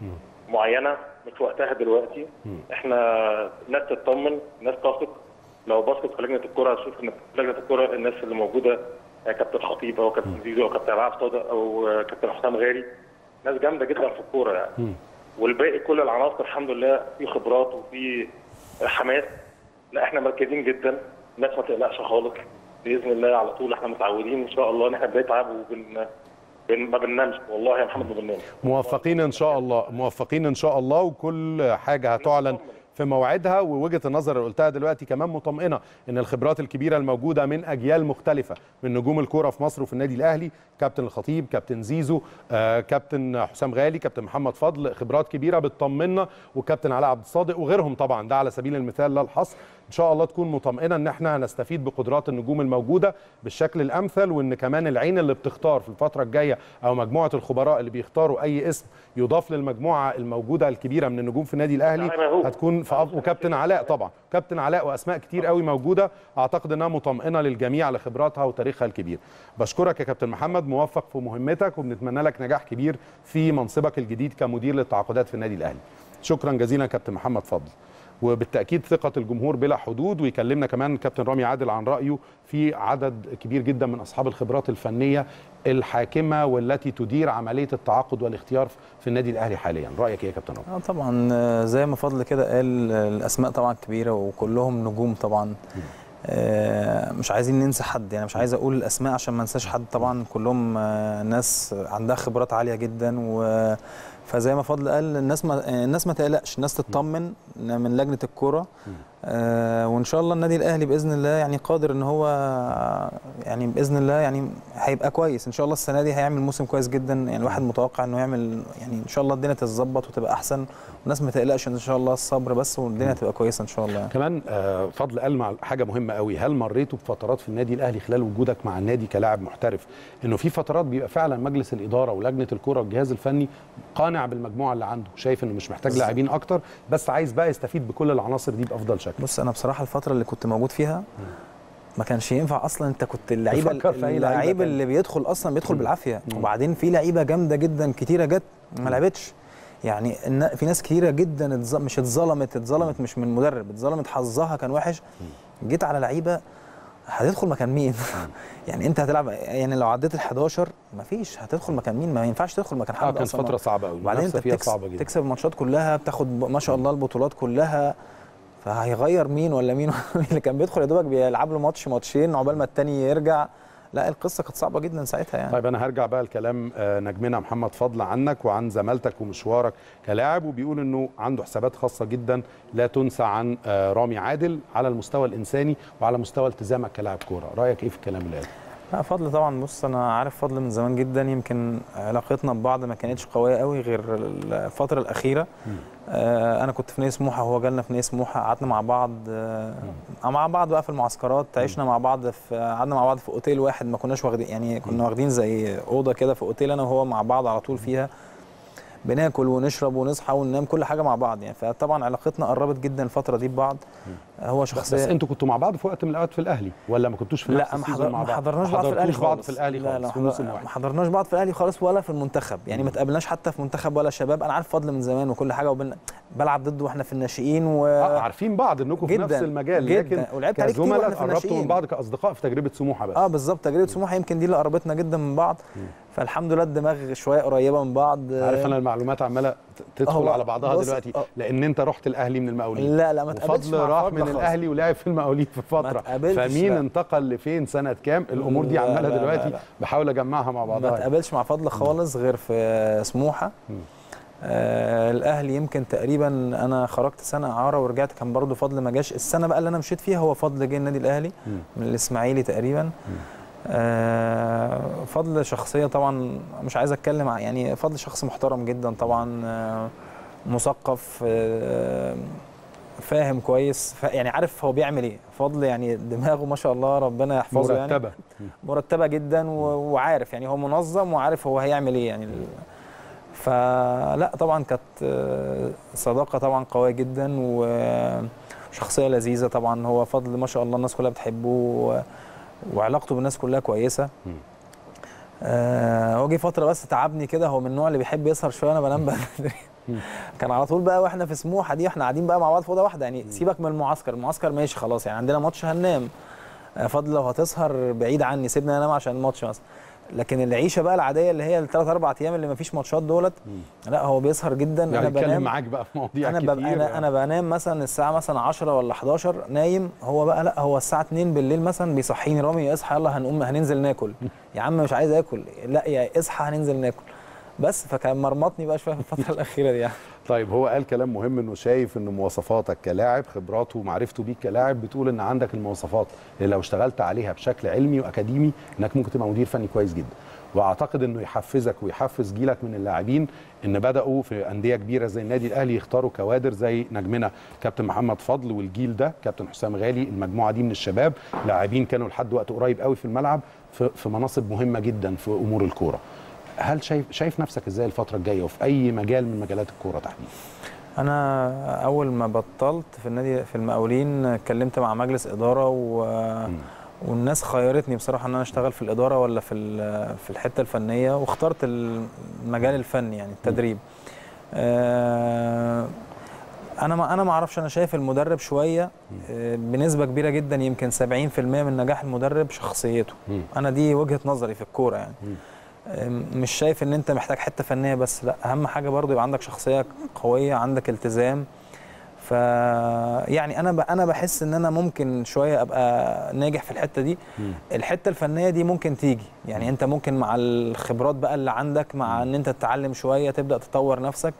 معينه مش وقتها دلوقتي. احنا ناس تطمن، ناس تثق. لو بصت في لجنه الكره هتشوف ان لجنه الكره الناس اللي موجوده كابتن خطيب او كابتن زيزو او كابتن عبد صادق او كابتن حسام غالي، ناس جامده جدا في الكوره يعني. والباقي كل العناصر الحمد لله في خبرات وفي حماس. لا احنا مركزين جدا، الناس ما تقلقش خالص باذن الله. على طول احنا متعودين ان شاء الله ان احنا بنتعب وبن بن... ما بننامش. والله يا محمد ما بننامش. موفقين ان شاء الله، موفقين ان شاء الله، وكل حاجه هتعلن في موعدها. ووجهه النظر اللي قلتها دلوقتي كمان مطمئنه ان الخبرات الكبيره الموجوده من اجيال مختلفه من نجوم الكوره في مصر وفي النادي الاهلي، كابتن الخطيب، كابتن زيزو، آه، كابتن حسام غالي، كابتن محمد فضل، خبرات كبيره بتطمنا، وكابتن علاء عبد الصادق وغيرهم طبعا، ده على سبيل المثال لا الحصر. ان شاء الله تكون مطمئنه ان احنا هنستفيد بقدرات النجوم الموجوده بالشكل الامثل، وان كمان العين اللي بتختار في الفتره الجايه او مجموعه الخبراء اللي بيختاروا اي اسم يضاف للمجموعه الموجوده الكبيره من النجوم في النادي الاهلي هتكون في أف... وكابتن علاء طبعا، كابتن علاء واسماء كتير قوي موجوده، اعتقد انها مطمئنه للجميع لخبراتها وتاريخها الكبير. بشكرك يا كابتن محمد، موفق في مهمتك، وبنتمنى لك نجاح كبير في منصبك الجديد كمدير للتعاقدات في النادي الاهلي. شكرا جزيلا كابتن محمد فضل. وبالتاكيد ثقه الجمهور بلا حدود. ويكلمنا كمان كابتن رامي عادل عن رايه في عدد كبير جدا من اصحاب الخبرات الفنيه الحاكمه والتي تدير عمليه التعاقد والاختيار في النادي الاهلي حاليا. رايك ايه يا كابتن رامي؟ اه طبعا زي ما فضل كده قال، الاسماء طبعا كبيره وكلهم نجوم طبعا. آه مش عايزين ننسى حد، يعني مش عايز اقول الاسماء عشان ما ننساش حد. طبعا كلهم آه ناس عندها خبرات عاليه جدا، و فزي ما فضل قال الناس ما الناس ما تقلقش، الناس تطمن من لجنه الكوره. آه وان شاء الله النادي الاهلي باذن الله يعني قادر ان هو يعني باذن الله يعني هيبقى كويس ان شاء الله. السنه دي هيعمل موسم كويس جدا، يعني الواحد متوقع انه يعمل يعني ان شاء الله الدنيا تتظبط وتبقى احسن، والناس ما تقلقش ان شاء الله، الصبر بس والدنيا تبقى كويسه ان شاء الله. كمان آه فضل قال مع حاجه مهمه قوي، هل مريتوا بفترات في النادي الاهلي خلال وجودك مع النادي كلاعب محترف انه في فترات بيبقى فعلا مجلس الاداره ولجنه الكوره والجهاز الفني قانع بالمجموعه اللي عنده، شايف انه مش محتاج لاعبين اكتر بس عايز بقى يستفيد بكل العناصر دي بافضل شكل؟ بص انا بصراحه الفتره اللي كنت موجود فيها ما كانش ينفع اصلا. انت كنت اللعيبه اللعيب اللي بيدخل اصلا بيدخل بالعافيه، وبعدين في لعيبه جامده جدا كتيره جت ما لعبتش. يعني في ناس كتيره جدا مش اتظلمت، اتظلمت مش من مدرب، اتظلمت حظها كان وحش. جيت على لعيبه هتدخل مكان مين؟ يعني انت هتلعب، يعني لو عديت ال حداشر مفيش، هتدخل مكان مين؟ ما ينفعش تدخل مكان حد. اه كانت فتره صعبه قوي، وبعدين انت بتكسب, تكسب الماتشات كلها، بتاخد ما شاء الله البطولات كلها، فهيغير مين ولا مين؟ اللي كان بيدخل يا دوبك بيلعب له ماتش ماتشين عقبال ما الثاني يرجع. لا القصه كانت صعبه جدا ساعتها يعني. طيب انا هرجع بقى لكلام نجمنا محمد فضل عنك وعن زمالتك ومشوارك كلاعب، وبيقول انه عنده حسابات خاصه جدا لا تنسى عن رامي عادل على المستوى الانساني وعلى مستوى التزامك كلاعب كوره. رايك ايه في الكلام اللي قاله؟ لا فضل طبعا، بص انا عارف فضل من زمان جدا، يمكن علاقتنا ببعض ما كانتش قويه قوي غير الفتره الاخيره. آه انا كنت في نادي سموحه وهو جالنا في نادي سموحه، قعدنا مع بعض آه مع بعض بقى في المعسكرات، عشنا مع بعض في قعدنا مع بعض في اوتيل واحد، ما كناش واخدين يعني كنا واخدين زي اوضه كده في اوتيل انا وهو مع بعض على طول فيها. بناكل ونشرب ونصحى وننام كل حاجه مع بعض يعني. فطبعا علاقتنا قربت جدا الفتره دي ببعض. هو شخصيه بس انتوا كنتوا مع بعض في وقت من الاوقات في الاهلي ولا ما كنتوش في نفس لا السيزون مع بعض؟ ما حضرناش بعض في الاهلي بعض خالص. في الاهلي لا خالص لا في موسم واحد. ما حضرناش بعض في الاهلي خالص ولا في المنتخب يعني. ما تقابلناش حتى في منتخب ولا شباب. انا عارف فضل من زمان وكل حاجه وبن... بلعب ضده واحنا في الناشئين و آه عارفين بعض انكم في نفس المجال جدا. لكن كزملاء قربتوا من بعض كاصدقاء في تجربه سموحه بس. اه بالظبط تجربه سموحه يمكن دي اللي قربتنا جدا من بعض. فالحمد لله الدماغ شويه قريبه من بعض. عارف انا المعلومات عماله تدخل على بعضها دلوقتي أوه. لان انت رحت الاهلي من المقاولين. لا لا ما تقابلش فضل راح من الاهلي ولعب في المقاولين في فتره. فمين لا. انتقل لفين سنه كام؟ الامور دي عماله دلوقتي لا لا. بحاول اجمعها مع بعضها. ما تقابلش مع فضل خالص غير في سموحه. آه الاهلي يمكن تقريبا انا خرجت سنه اعاره ورجعت كان برضو فضل ما جاش. السنه بقى اللي انا مشيت فيها هو فضل جه النادي الاهلي م. من الاسماعيلي تقريبا. آه فضل شخصيه طبعا مش عايز اتكلم يعني. فضل شخص محترم جدا طبعا. آه مثقف. آه فاهم كويس يعني عارف هو بيعمل ايه. فضل يعني دماغه ما شاء الله ربنا يحفظه مرتبه يعني مرتبه جدا وعارف يعني هو منظم وعارف هو هيعمل ايه يعني. فلا طبعا كانت صداقه طبعا قويه جدا وشخصيه لذيذه طبعا. هو فضل ما شاء الله الناس كلها بتحبه وعلاقته بالناس كلها كويسه. آه هو جه فتره بس تعبني كده. هو من النوع اللي بيحب يسهر شويه انا بنام بدري. كان على طول بقى واحنا في سموحه دي احنا قاعدين بقى مع بعض في اوضه واحده يعني. سيبك من المعسكر المعسكر ماشي خلاص يعني عندنا ماتش هننام. فضل لو هتسهر بعيد عني سيبني انام عشان الماتش مثلا. لكن العيشه بقى العاديه اللي هي الثلاث اربع ايام اللي ما فيش ماتشات دولت لا هو بيسهر جدا. يعني انا بنام معاك بقى في مواضيع انا كتير. انا يعني. انا بنام مثلا الساعه مثلا عشرة ولا حداشر نايم. هو بقى لا هو الساعه اتنين بالليل مثلا بيصحيني رامي اصحى يلا هنقوم هننزل ناكل. يا عم مش عايز اكل. لا يا اصحى هننزل ناكل. بس فكان مرمطني بقى شويه في الفتره الاخيره دي يعني. طيب هو قال كلام مهم انه شايف ان مواصفاتك كلاعب خبراته ومعرفته بيك كلاعب بتقول ان عندك المواصفات اللي لو اشتغلت عليها بشكل علمي واكاديمي انك ممكن تبقى مدير فني كويس جدا. واعتقد انه يحفزك ويحفز جيلك من اللاعبين ان بداوا في انديه كبيره زي النادي الاهلي يختاروا كوادر زي نجمنا كابتن محمد فضل والجيل ده كابتن حسام غالي. المجموعه دي من الشباب لاعبين كانوا لحد وقت قريب قوي في الملعب في, في مناصب مهمه جدا في امور الكوره. هل شايف شايف نفسك ازاي الفتره الجايه وفي اي مجال من مجالات الكوره تحديدا؟ انا اول ما بطلت في النادي في المقاولين اتكلمت مع مجلس اداره و م. والناس خيرتني بصراحه ان انا اشتغل في الاداره ولا في في الحته الفنيه واخترت المجال الفني يعني التدريب. آه انا ما انا ما اعرفش. انا شايف المدرب شويه آه بنسبه كبيره جدا يمكن سبعين في المية من نجاح المدرب شخصيته. م. انا دي وجهه نظري في الكوره يعني. م. مش شايف ان انت محتاج حته فنيه بس لا اهم حاجه برضو يبقى عندك شخصيه قويه عندك التزام. ف يعني انا انا بحس ان انا ممكن شويه ابقى ناجح في الحته دي. م. الحته الفنيه دي ممكن تيجي يعني. انت ممكن مع الخبرات بقى اللي عندك مع ان انت تتعلم شويه تبدا تطور نفسك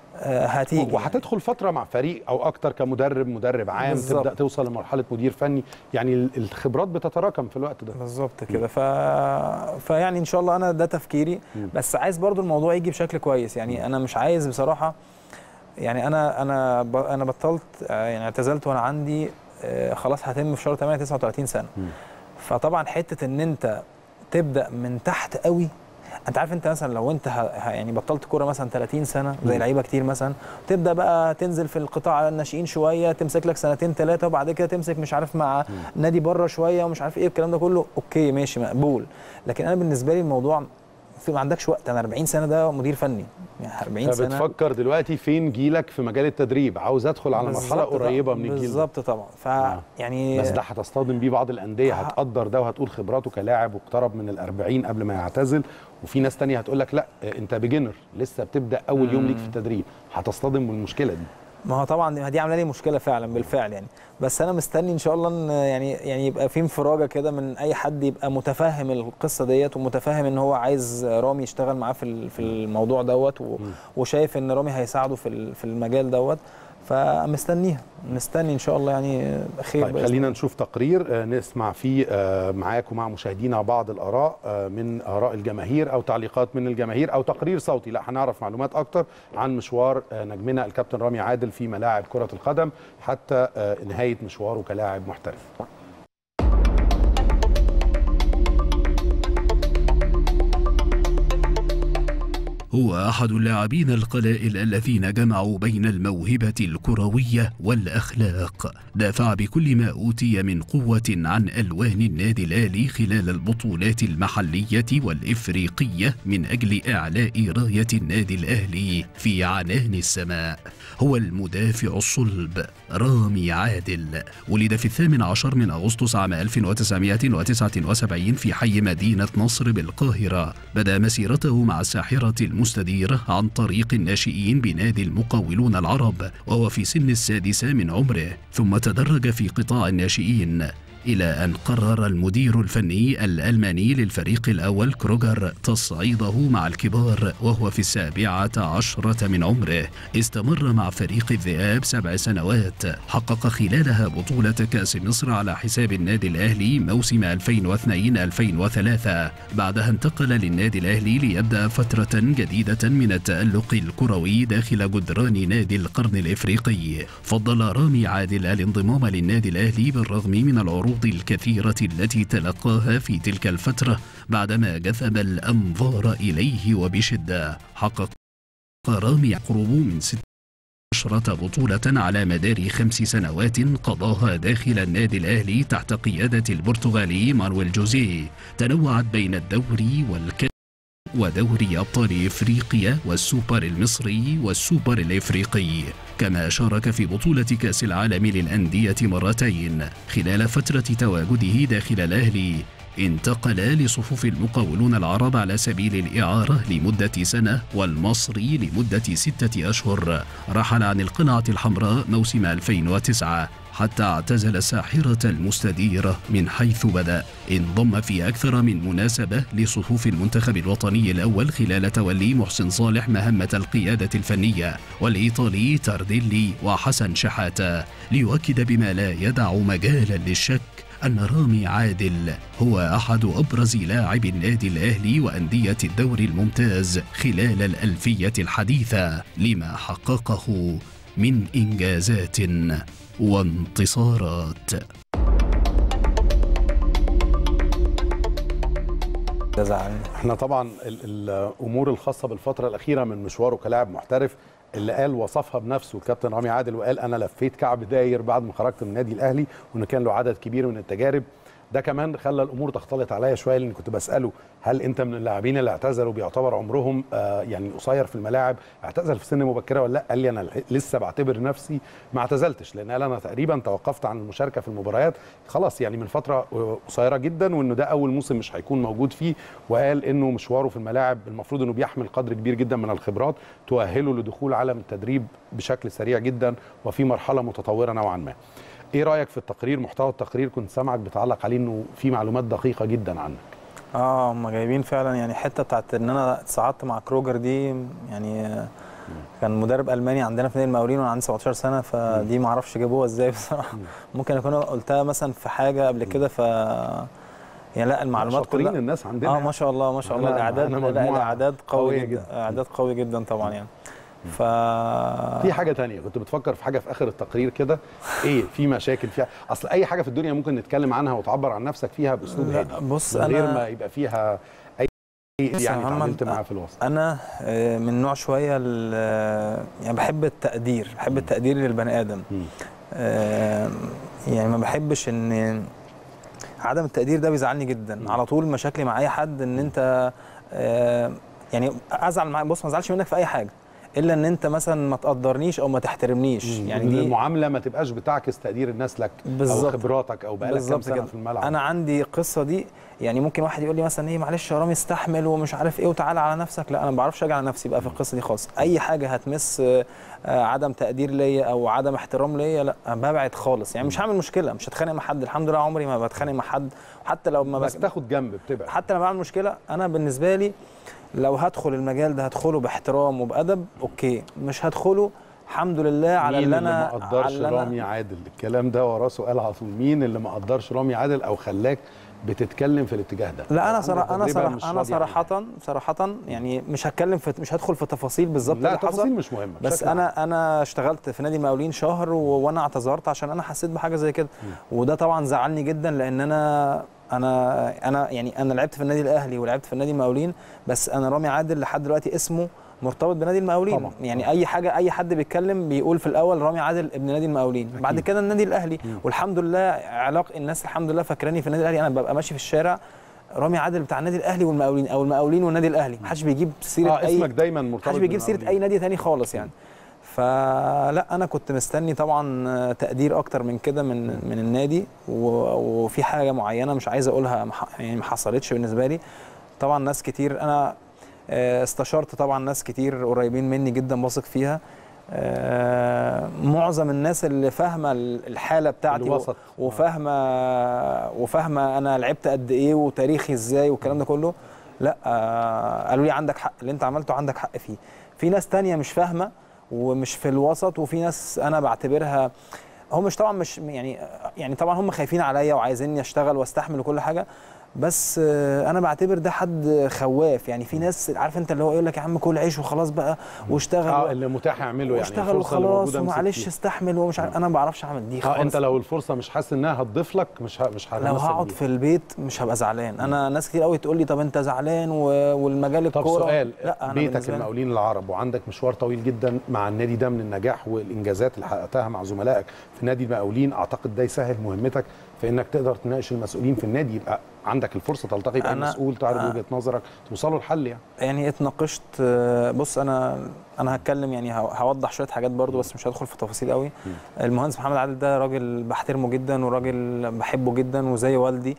هتيجي وهتدخل يعني. فتره مع فريق او اكتر كمدرب مدرب عام بالزبط. تبدا توصل لمرحله مدير فني يعني الخبرات بتتراكم في الوقت ده بالظبط كده. ف... فيعني ان شاء الله انا ده تفكيري. م. بس عايز برضو الموضوع يجي بشكل كويس يعني. انا مش عايز بصراحه يعني انا انا ب... انا بطلت يعني اعتزلت وانا عندي خلاص هتم في شهر تمانية تسعة وتلاتين سنه. م. فطبعا حته ان انت تبدا من تحت قوي. انت عارف انت مثلا لو انت ه... يعني بطلت كوره مثلا تلاتين سنه زي لعيبه كتير مثلا تبدا بقى تنزل في القطاع الناشئين شويه تمسك لك سنتين ثلاثه وبعد كده تمسك مش عارف مع م. نادي بره شويه ومش عارف ايه الكلام ده كله. اوكي ماشي مقبول. لكن انا بالنسبه لي الموضوع في ما عندكش وقت. انا أربعين سنه ده مدير فني يعني أربعين سنه. بتفكر دلوقتي فين جيلك في مجال التدريب؟ عاوز ادخل على مرحله قريبه من الجيل بالظبط طبعا. ف يعني بس ده هتصطدم بيه بعض الانديه هتقدر ده وهتقول خبراته كلاعب واقترب من الأربعين قبل ما يعتزل. وفي ناس تانية هتقول لك لا انت بيجنر لسه بتبدا اول يوم ليك في التدريب. هتصطدم بالمشكله دي. ما هو طبعا دي عامله لي مشكله فعلا بالفعل يعني. بس انا مستني ان شاء الله ان يعني يعني يبقى في انفراجه كده من اي حد يبقى متفهم القصه ديت ومتفاهم ان هو عايز رامي يشتغل معاه في في الموضوع دوت وشايف ان رامي هيساعده في في المجال دوت. فمستنيها مستني ان شاء الله يعني خير. طيب خلينا نشوف تقرير نسمع فيه معاك ومع مشاهدينا بعض الاراء من اراء الجماهير او تعليقات من الجماهير او تقرير صوتي. لا هنعرف معلومات اكتر عن مشوار نجمنا الكابتن رامي عادل في ملاعب كرة القدم حتى نهاية مشواره كلاعب محترف. هو أحد اللاعبين القلائل الذين جمعوا بين الموهبة الكروية والأخلاق. دافع بكل ما أوتي من قوة عن ألوان النادي الأهلي خلال البطولات المحلية والإفريقية من أجل إعلاء راية النادي الأهلي في عنان السماء. هو المدافع الصلب رامي عادل. ولد في الثامن عشر من أغسطس عام ألف وتسعمائة وتسعة وسبعين في حي مدينة نصر بالقاهرة. بدأ مسيرته مع الساحرة المستديرة عن طريق الناشئين بنادي المقاولون العرب وهو في سن السادسة من عمره، ثم تدرج في قطاع الناشئين إلى أن قرر المدير الفني الألماني للفريق الأول كروجر تصعيده مع الكبار وهو في السابعة عشرة من عمره. استمر مع فريق الذئاب سبع سنوات، حقق خلالها بطولة كأس مصر على حساب النادي الأهلي موسم ألفين واثنين ألفين وثلاثة. بعدها انتقل للنادي الأهلي ليبدأ فترة جديدة من التألق الكروي داخل جدران نادي القرن الإفريقي. فضل رامي عادل الانضمام للنادي الأهلي بالرغم من العروض الكثيرة التي تلقاها في تلك الفترة بعدما جذب الأنظار إليه وبشدة. حقق رامي قرب من ست عشرة بطولة على مدار خمس سنوات قضاها داخل النادي الأهلي تحت قيادة البرتغالي مانويل جوزيه. تنوعت بين الدوري والكاس ودوري أبطال إفريقيا والسوبر المصري والسوبر الإفريقي، كما شارك في بطولة كأس العالم للأندية مرتين. خلال فترة تواجده داخل الأهلي انتقل لصفوف المقاولون العرب على سبيل الإعارة لمدة سنة والمصري لمدة ستة أشهر. رحل عن القلعة الحمراء موسم ألفين وتسعة حتى اعتزل الساحرة المستديرة من حيث بدأ. انضم في أكثر من مناسبة لصفوف المنتخب الوطني الأول خلال تولي محسن صالح مهمة القيادة الفنية والإيطالي تارديلي وحسن شحاتة، ليؤكد بما لا يدع مجالا للشك أن رامي عادل هو أحد أبرز لاعبي النادي الأهلي وأندية الدوري الممتاز خلال الألفية الحديثة لما حققه من إنجازات وانتصارات. احنا طبعا الأمور الخاصة بالفترة الأخيرة من مشواره كلاعب محترف اللي قال وصفها بنفسه الكابتن رامي عادل وقال انا لفيت كعب داير بعد ما خرجت من النادي الاهلي، وان كان له عدد كبير من التجارب. ده كمان خلى الامور تختلط عليا شويه، لان كنت بساله هل انت من اللاعبين اللي اعتزلوا بيعتبر عمرهم آه يعني قصير في الملاعب، اعتزل في سن مبكره ولا لا؟ قال لي انا لسه بعتبر نفسي ما اعتزلتش، لان قال انا تقريبا توقفت عن المشاركه في المباريات خلاص يعني من فتره قصيره جدا، وانه ده اول موسم مش هيكون موجود فيه. وقال انه مشواره في الملاعب المفروض انه بيحمل قدر كبير جدا من الخبرات تؤهله لدخول عالم التدريب بشكل سريع جدا وفي مرحله متطوره نوعا ما. ايه رايك في التقرير؟ محتوى التقرير كنت سامعك بتعلق عليه انه في معلومات دقيقه جدا عنك. اه هم جايبين فعلا يعني حته بتاعت ان انا اتصعدت مع كروجر دي، يعني كان مدرب الماني عندنا في نادي المقاولين وانا عندي سبعتاشر سنه، فدي ما اعرفش جابوها ازاي بصراحه. ممكن اكون قلتها مثلا في حاجه قبل كده، ف يعني لا المعلومات كلها الناس عندنا اه ما شاء الله ما شاء الله. الاعداد الاعداد قوي جدا، اعداد قوي جدا طبعا يعني. ف في حاجه تانية كنت بتفكر في حاجه في اخر التقرير كده، ايه في مشاكل فيها؟ اصل اي حاجه في الدنيا ممكن نتكلم عنها وتعبر عن نفسك فيها باسلوب هادي، بص من غير أنا ما يبقى فيها اي يعني اتعاملت معاها في الوسط. انا من نوع شويه يعني بحب التقدير، بحب التقدير للبني ادم. يعني ما بحبش ان عدم التقدير ده بيزعلني جدا. على طول مشاكلي مع اي حد ان انت يعني ازعل معاك، بص ما ازعلش منك في اي حاجه الا ان انت مثلا ما تقدرنيش او ما تحترمنيش. يعني دي المعامله ما تبقاش بتعكس تقدير الناس لك بالزبط. او خبراتك او بقالك كام سنه في الملعب. انا عندي القصه دي، يعني ممكن واحد يقول لي مثلا ايه معلش يا رامي استحمل ومش عارف ايه وتعالى على نفسك. لا انا ما بعرفش اجي على نفسي بقى في القصه دي خالص. اي حاجه هتمس عدم تقدير ليا او عدم احترام ليا لا ببعد خالص. يعني مش هعمل مشكله، مش هتخانق مع حد، الحمد لله عمري ما بتخانق مع حد. حتى لو ما بس بك... تاخد جنب بتبعد. حتى لما بعمل مشكله انا بالنسبه لي لو هدخل المجال ده هدخله باحترام وبادب اوكي، مش هدخله الحمد لله على اللي انا مين اللي ما قدرش رامي عادل؟ الكلام ده وراه سؤال على طول، مين اللي ما قدرش رامي عادل او خلاك بتتكلم في الاتجاه ده؟ لا انا صراحه انا صراحه انا صراحه صراحه يعني مش هتكلم في مش هدخل في تفاصيل بالظبط. لا تفاصيل مش مهمه، بس انا انا اشتغلت في نادي المقاولين شهر وانا اعتذرت عشان انا حسيت بحاجه زي كده، وده طبعا زعلني جدا لان انا انا انا يعني انا لعبت في النادي الاهلي ولعبت في النادي المقاولين، بس انا رامي عادل لحد دلوقتي اسمه مرتبط بنادي المقاولين طبعا. يعني اي حاجه اي حد بيتكلم بيقول في الاول رامي عادل ابن نادي المقاولين، بعد كده النادي الاهلي. م. والحمد لله علاقه الناس الحمد لله فاكراني في النادي الاهلي، انا ببقى ماشي في الشارع رامي عادل بتاع النادي الاهلي والمقاولين او المقاولين والنادي الاهلي، محدش بيجيب سيره آه اي اسمك دايما مرتبط، محدش بيجيب سيره اي نادي ثاني خالص يعني. فلا انا كنت مستني طبعا تقدير اكتر من كده من من النادي، وفي حاجه معينه مش عايز اقولها يعني ما حصلتش بالنسبه لي. طبعا ناس كتير انا استشرت طبعا ناس كتير قريبين مني جدا واثق فيها، معظم الناس اللي فاهمه الحاله بتاعتي وفاهمه وفاهمه انا لعبت قد ايه وتاريخي ازاي والكلام ده كله، لا قالوا لي عندك حق، اللي انت عملته عندك حق فيه. في ناس تانية مش فاهمه ومش في الوسط، وفي ناس انا بعتبرها هم مش طبعا مش يعني يعني طبعا هم خايفين عليا وعايزيني اشتغل واستحمل وكل حاجه، بس انا بعتبر ده حد خواف. يعني في ناس عارف انت اللي هو يقول لك يا عم كل عيش وخلاص بقى واشتغل اه اللي متاح يعمله يعني واشتغل وخلاص ومعلش استحمل ومش عارف. انا ما بعرفش اعمل دي خالص. اه انت لو الفرصه مش حاسس انها هتضيف لك مش ه... مش لو هقعد في البيت مش هبقى زعلان. انا ناس كتير قوي تقول لي طب انت زعلان و... والمجال الكوره. طب سؤال، لا بيتك المقاولين العرب وعندك مشوار طويل جدا مع النادي ده من النجاح والانجازات اللي حققتها مع زملائك في نادي المقاولين، اعتقد ده يسهل مهمتك في انك تقدر تناقش المسؤولين في النادي، يبقى عندك الفرصه تلتقي باي مسؤول تعرض وجهه نظرك توصلوا لحل يعني. يعني اتناقشت. بص انا انا هتكلم يعني هوضح شويه حاجات برضو بس مش هدخل في تفاصيل قوي. م. المهندس محمد عادل ده راجل بحترمه جدا وراجل بحبه جدا وزي والدي.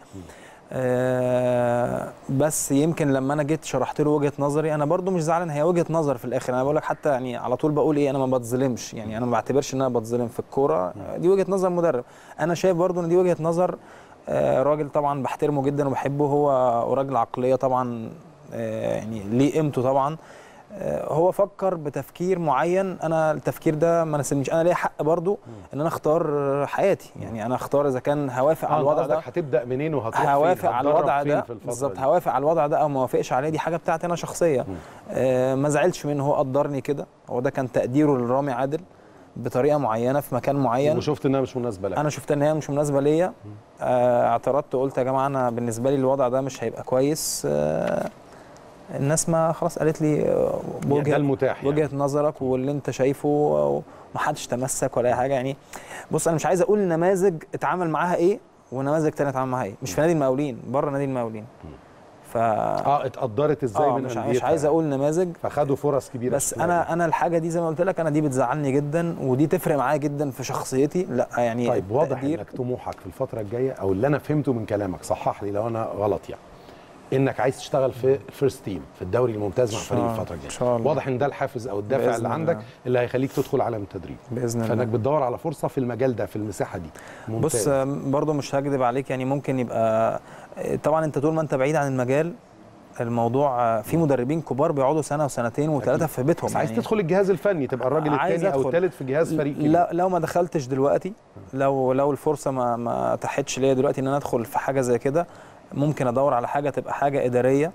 آه بس يمكن لما انا جيت شرحت له وجهه نظري، انا برضو مش زعلان، هي وجهه نظر في الاخر. انا بقول لك حتى يعني على طول بقول ايه، انا ما بتظلمش يعني، انا ما بعتبرش ان انا بتظلم في الكوره، دي وجهه نظر مدرب. انا شايف برضو ان دي وجهه نظر آه راجل طبعا بحترمه جدا وبحبه، هو وراجل عقليه طبعا آه يعني ليه قيمته طبعا. آه هو فكر بتفكير معين، انا التفكير ده ما ناسبنيش، انا ليا حق برضو ان انا اختار حياتي يعني. انا اختار اذا كان هوافق آه على الوضع ده، هتبدا منين وهتروح فين، هوافق على الوضع ده بالظبط، هوافق على الوضع ده او ما وافقش عليه، دي حاجه بتاعتي انا شخصيه. آه ما زعلتش منه، هو قدرني كده، هو ده كان تقديره لرامي عادل بطريقه معينه في مكان معين، وشفت انها مش مناسبه لك. انا شفت ان هي مش مناسبه ليا. آه اعترضت وقلت يا جماعه انا بالنسبه لي الوضع ده مش هيبقى كويس. آه الناس ما خلاص قالت لي وجهه المتاح وجهه يعني. نظرك واللي انت شايفه ومحدش تمسك ولا اي حاجه يعني. بص انا مش عايز اقول نماذج اتعامل معاها ايه ونماذج ثانيه اتعامل معاها ايه، مش في نادي المقاولين، بره نادي المقاولين. ف اه اتقدرت ازاي آه من مش, مش عايز اقول نماذج، فخدوا فرص كبيره. بس انا انا الحاجه دي زي ما قلت لك انا دي بتزعلني جدا ودي تفرق معايا جدا في شخصيتي. لا يعني طيب واضح انك طموحك في الفتره الجايه او اللي انا فهمته من كلامك، صحح لي لو انا غلط يعني، انك عايز تشتغل في الفيرست تيم في الدوري الممتاز مع فريق الفتره الجايه. واضح ان ده الحافز او الدافع اللي عندك الله. اللي هيخليك تدخل عالم التدريب باذن الله، فانك بتدور على فرصه في المجال ده في المساحه دي. ممتاز. بص برضه مش هكذب عليك يعني، ممكن يبقى طبعا انت طول ما انت بعيد عن المجال الموضوع في مدربين كبار بيقعدوا سنه وسنتين وثلاثه في بيتهم. بس عايز يعني تدخل الجهاز الفني، تبقى الراجل الثاني او الثالث في جهاز فريق كبير. لا لو ما دخلتش دلوقتي، لو لو الفرصه ما ما اتاحتش ليا دلوقتي ان انا ادخل في حاجه زي كده، ممكن ادور على حاجه تبقى حاجه اداريه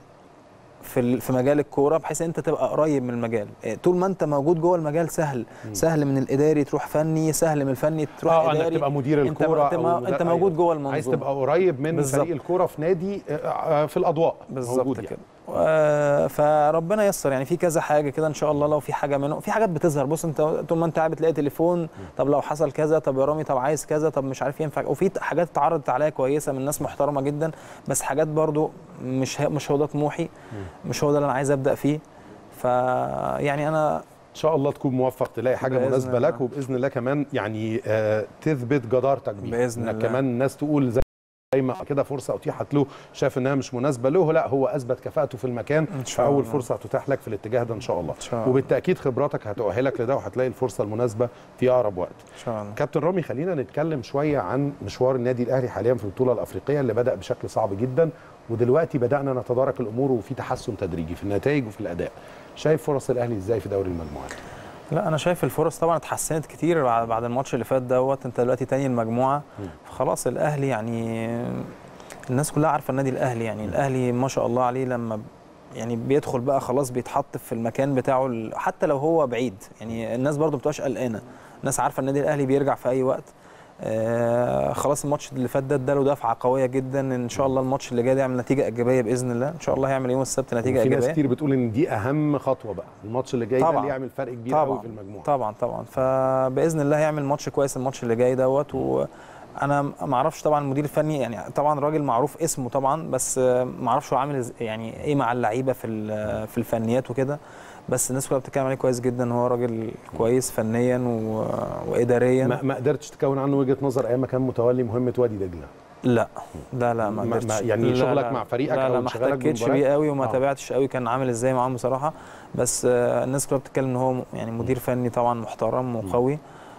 في في مجال الكوره، بحيث انت تبقى قريب من المجال. طول ما انت موجود جوه المجال سهل م. سهل من الاداري تروح فني، سهل من الفني تروح آه اداري. انك تبقى مدير الكوره، انت, انت, انت موجود جوه المنظومه، عايز تبقى قريب من بالزبط. فريق الكوره في نادي في الاضواء بالظبط كده. يعني. فربنا ييسر يعني، في كذا حاجه كده ان شاء الله. لو في حاجه منهم، في حاجات بتظهر. بص انت طول ما انت قاعد بتلاقي تليفون، طب لو حصل كذا، طب يا رامي طب عايز كذا، طب مش عارف ينفع. وفي حاجات اتعرضت عليا كويسه من ناس محترمه جدا، بس حاجات برضو مش مش هو ده طموحي، مش هو ده اللي انا عايز ابدا فيه. فيعني انا ان شاء الله تكون موفق تلاقي حاجه مناسبه لك، وباذن الله كمان يعني آه تثبت جدارتك بيه، باذن الله. كمان الناس تقول زي ما كده فرصه اتيحت له شاف انها مش مناسبه له، لا هو اثبت كفاءته في المكان، فاول فرصه هتتاح لك في الاتجاه ده ان شاء الله. إن شاء الله. وبالتاكيد خبراتك هتؤهلك لده وهتلاقي الفرصه المناسبه في اقرب وقت ان شاء الله. كابتن رامي، خلينا نتكلم شويه عن مشوار النادي الاهلي حاليا في البطوله الافريقيه اللي بدا بشكل صعب جدا، ودلوقتي بدانا نتدارك الامور وفي تحسن تدريجي في النتائج وفي الاداء. شايف فرص الاهلي ازاي في دوري المجموعات؟ لا انا شايف الفرص طبعا اتحسنت كتير بعد الماتش اللي فات دوت. انت دلوقتي تاني المجموعه، فخلاص الاهلي يعني الناس كلها عارفه النادي الاهلي يعني. الاهلي ما شاء الله عليه لما يعني بيدخل بقى خلاص بيتحط في المكان بتاعه، حتى لو هو بعيد يعني الناس برضو ما بتبقاش قلقانه، الناس عارفه النادي الاهلي بيرجع في اي وقت. آه خلاص الماتش اللي فات ده اداله دفعه قويه جدا، ان شاء الله الماتش اللي جاي ده يعمل نتيجه ايجابيه باذن الله، ان شاء الله هيعمل يوم السبت نتيجه ايجابيه. في ناس كتير بتقول ان دي اهم خطوه بقى، الماتش اللي جاي ده اللي يعمل فرق كبير قوي في المجموعه. طبعا طبعا فباذن الله هيعمل ماتش كويس الماتش اللي جاي دوت. وانا ما اعرفش طبعا المدير الفني يعني طبعا راجل معروف اسمه طبعا، بس ما اعرفش هو عامل يعني ايه مع اللعيبه في في الفنيات وكده، بس الناس كلها بتتكلم عليه كويس جدا، هو راجل كويس فنيا و... واداريا. ما, ما قدرتش تكون عنه وجهه نظر ايام ما كان متولي مهمه وادي دجله؟ لا لا لا ما قدرتش. يعني لا شغلك لا مع فريقك لا او لا ما احتكتش بيه قوي وما آه. تابعتش قوي كان عامل ازاي معاهم بصراحه، بس الناس كلها بتتكلم ان هو يعني مدير فني طبعا محترم وقوي،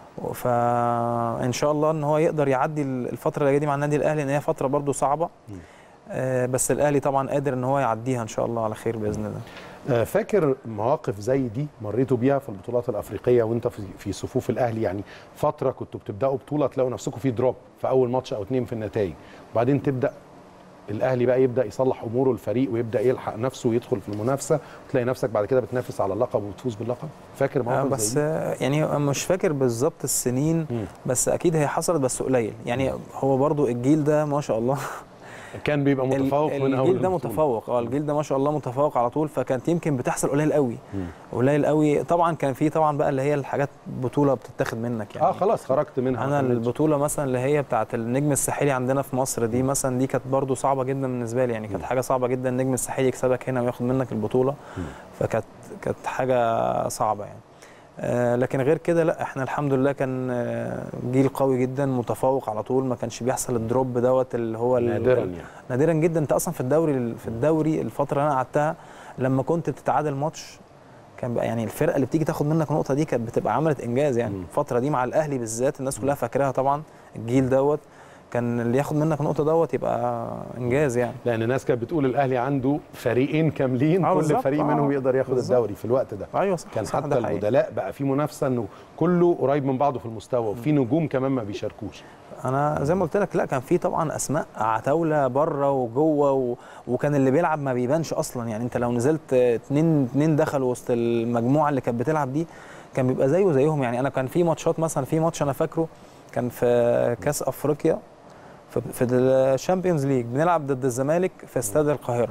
فان شاء الله ان هو يقدر يعدي الفتره اللي جايه دي مع النادي الاهلي، ان هي فتره برده صعبه، آه بس الاهلي طبعا قادر ان هو يعديها ان شاء الله على خير باذن الله. فاكر مواقف زي دي مريتوا بيها في البطولات الافريقيه وانت في صفوف الاهلي؟ يعني فتره كنتوا بتبداوا بطوله تلاقوا نفسكم في دروب في اول ماتش او اتنين في النتائج، وبعدين تبدا الاهلي بقى يبدا يصلح اموره الفريق ويبدا يلحق نفسه ويدخل في المنافسه، وتلاقي نفسك بعد كده بتنافس على اللقب وبتفوز باللقب. فاكر مواقف بس زي دي؟ يعني مش فاكر بالظبط السنين م. بس اكيد هي حصلت بس قليل، يعني هو برضو الجيل ده ما شاء الله كان بيبقى متفوق من اول الجيل ده متفوق، اه الجيل ده ما شاء الله متفوق على طول، فكانت يمكن بتحصل قليل قوي قليل قوي. طبعا كان في طبعا بقى اللي هي الحاجات بطوله بتتاخد منك يعني اه خلاص خرجت منها. انا البطوله مثلا اللي هي بتاعه النجم الساحلي عندنا في مصر دي مثلا، دي كانت برده صعبه جدا بالنسبه لي، يعني كانت حاجه صعبه جدا النجم الساحلي يكسبك هنا وياخد منك البطوله، فكانت كانت حاجه صعبه يعني. آه لكن غير كده لا، احنا الحمد لله كان آه جيل قوي جدا متفوق على طول، ما كانش بيحصل الدروب دوت اللي هو نادرا يعني نادرا جدا. انت اصلا في الدوري في الدوري الفتره اللي انا قعدتها لما كنت بتتعادل ماتش كان بقى يعني الفرقه اللي بتيجي تاخد منك النقطه دي كانت بتبقى عملت انجاز يعني. الفتره دي مع الاهلي بالذات الناس كلها فاكراها طبعا، الجيل دوت كان اللي ياخد منك النقطه دوت يبقى انجاز يعني، لان الناس كانت بتقول الاهلي عنده فريقين كاملين آه كل فريق آه منهم يقدر ياخد بالزبط. الدوري في الوقت ده. ايوه صح كان صح حتى البدلاء بقى في منافسه انه كله قريب من بعضه في المستوى، وفي نجوم كمان ما بيشاركوش. انا زي ما قلت لك لا كان في طبعا اسماء عتاوله بره وجوه و... وكان اللي بيلعب ما بيبانش اصلا يعني. انت لو نزلت اتنين اتنين دخلوا وسط المجموعه اللي كانت بتلعب دي كان بيبقى زيه زيهم يعني. انا كان في ماتشات مثلا، في ماتش انا فاكره كان في كاس افريقيا في الشامبيونز ليج بنلعب ضد الزمالك في استاد القاهره.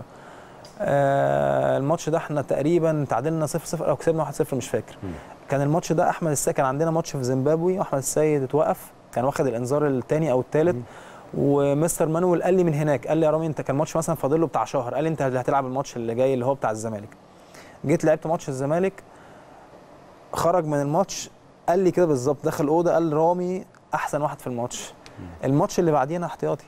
آه الماتش ده احنا تقريبا تعادلنا صفر صفر او كسبنا واحد صفر مش فاكر. كان الماتش ده احمد السيد كان عندنا ماتش في زيمبابوي واحمد السيد اتوقف، كان واخد الانذار الثاني او الثالث، ومستر مانويل قال لي من هناك، قال لي يا رامي انت كان ماتش مثلا فاضل له بتاع شهر، قال لي انت اللي هتلعب الماتش اللي جاي اللي هو بتاع الزمالك. جيت لعبت ماتش الزمالك، خرج من الماتش قال لي كده بالظبط، دخل الاوضه قال رامي احسن واحد في الماتش. الماتش اللي بعدينا احتياطي،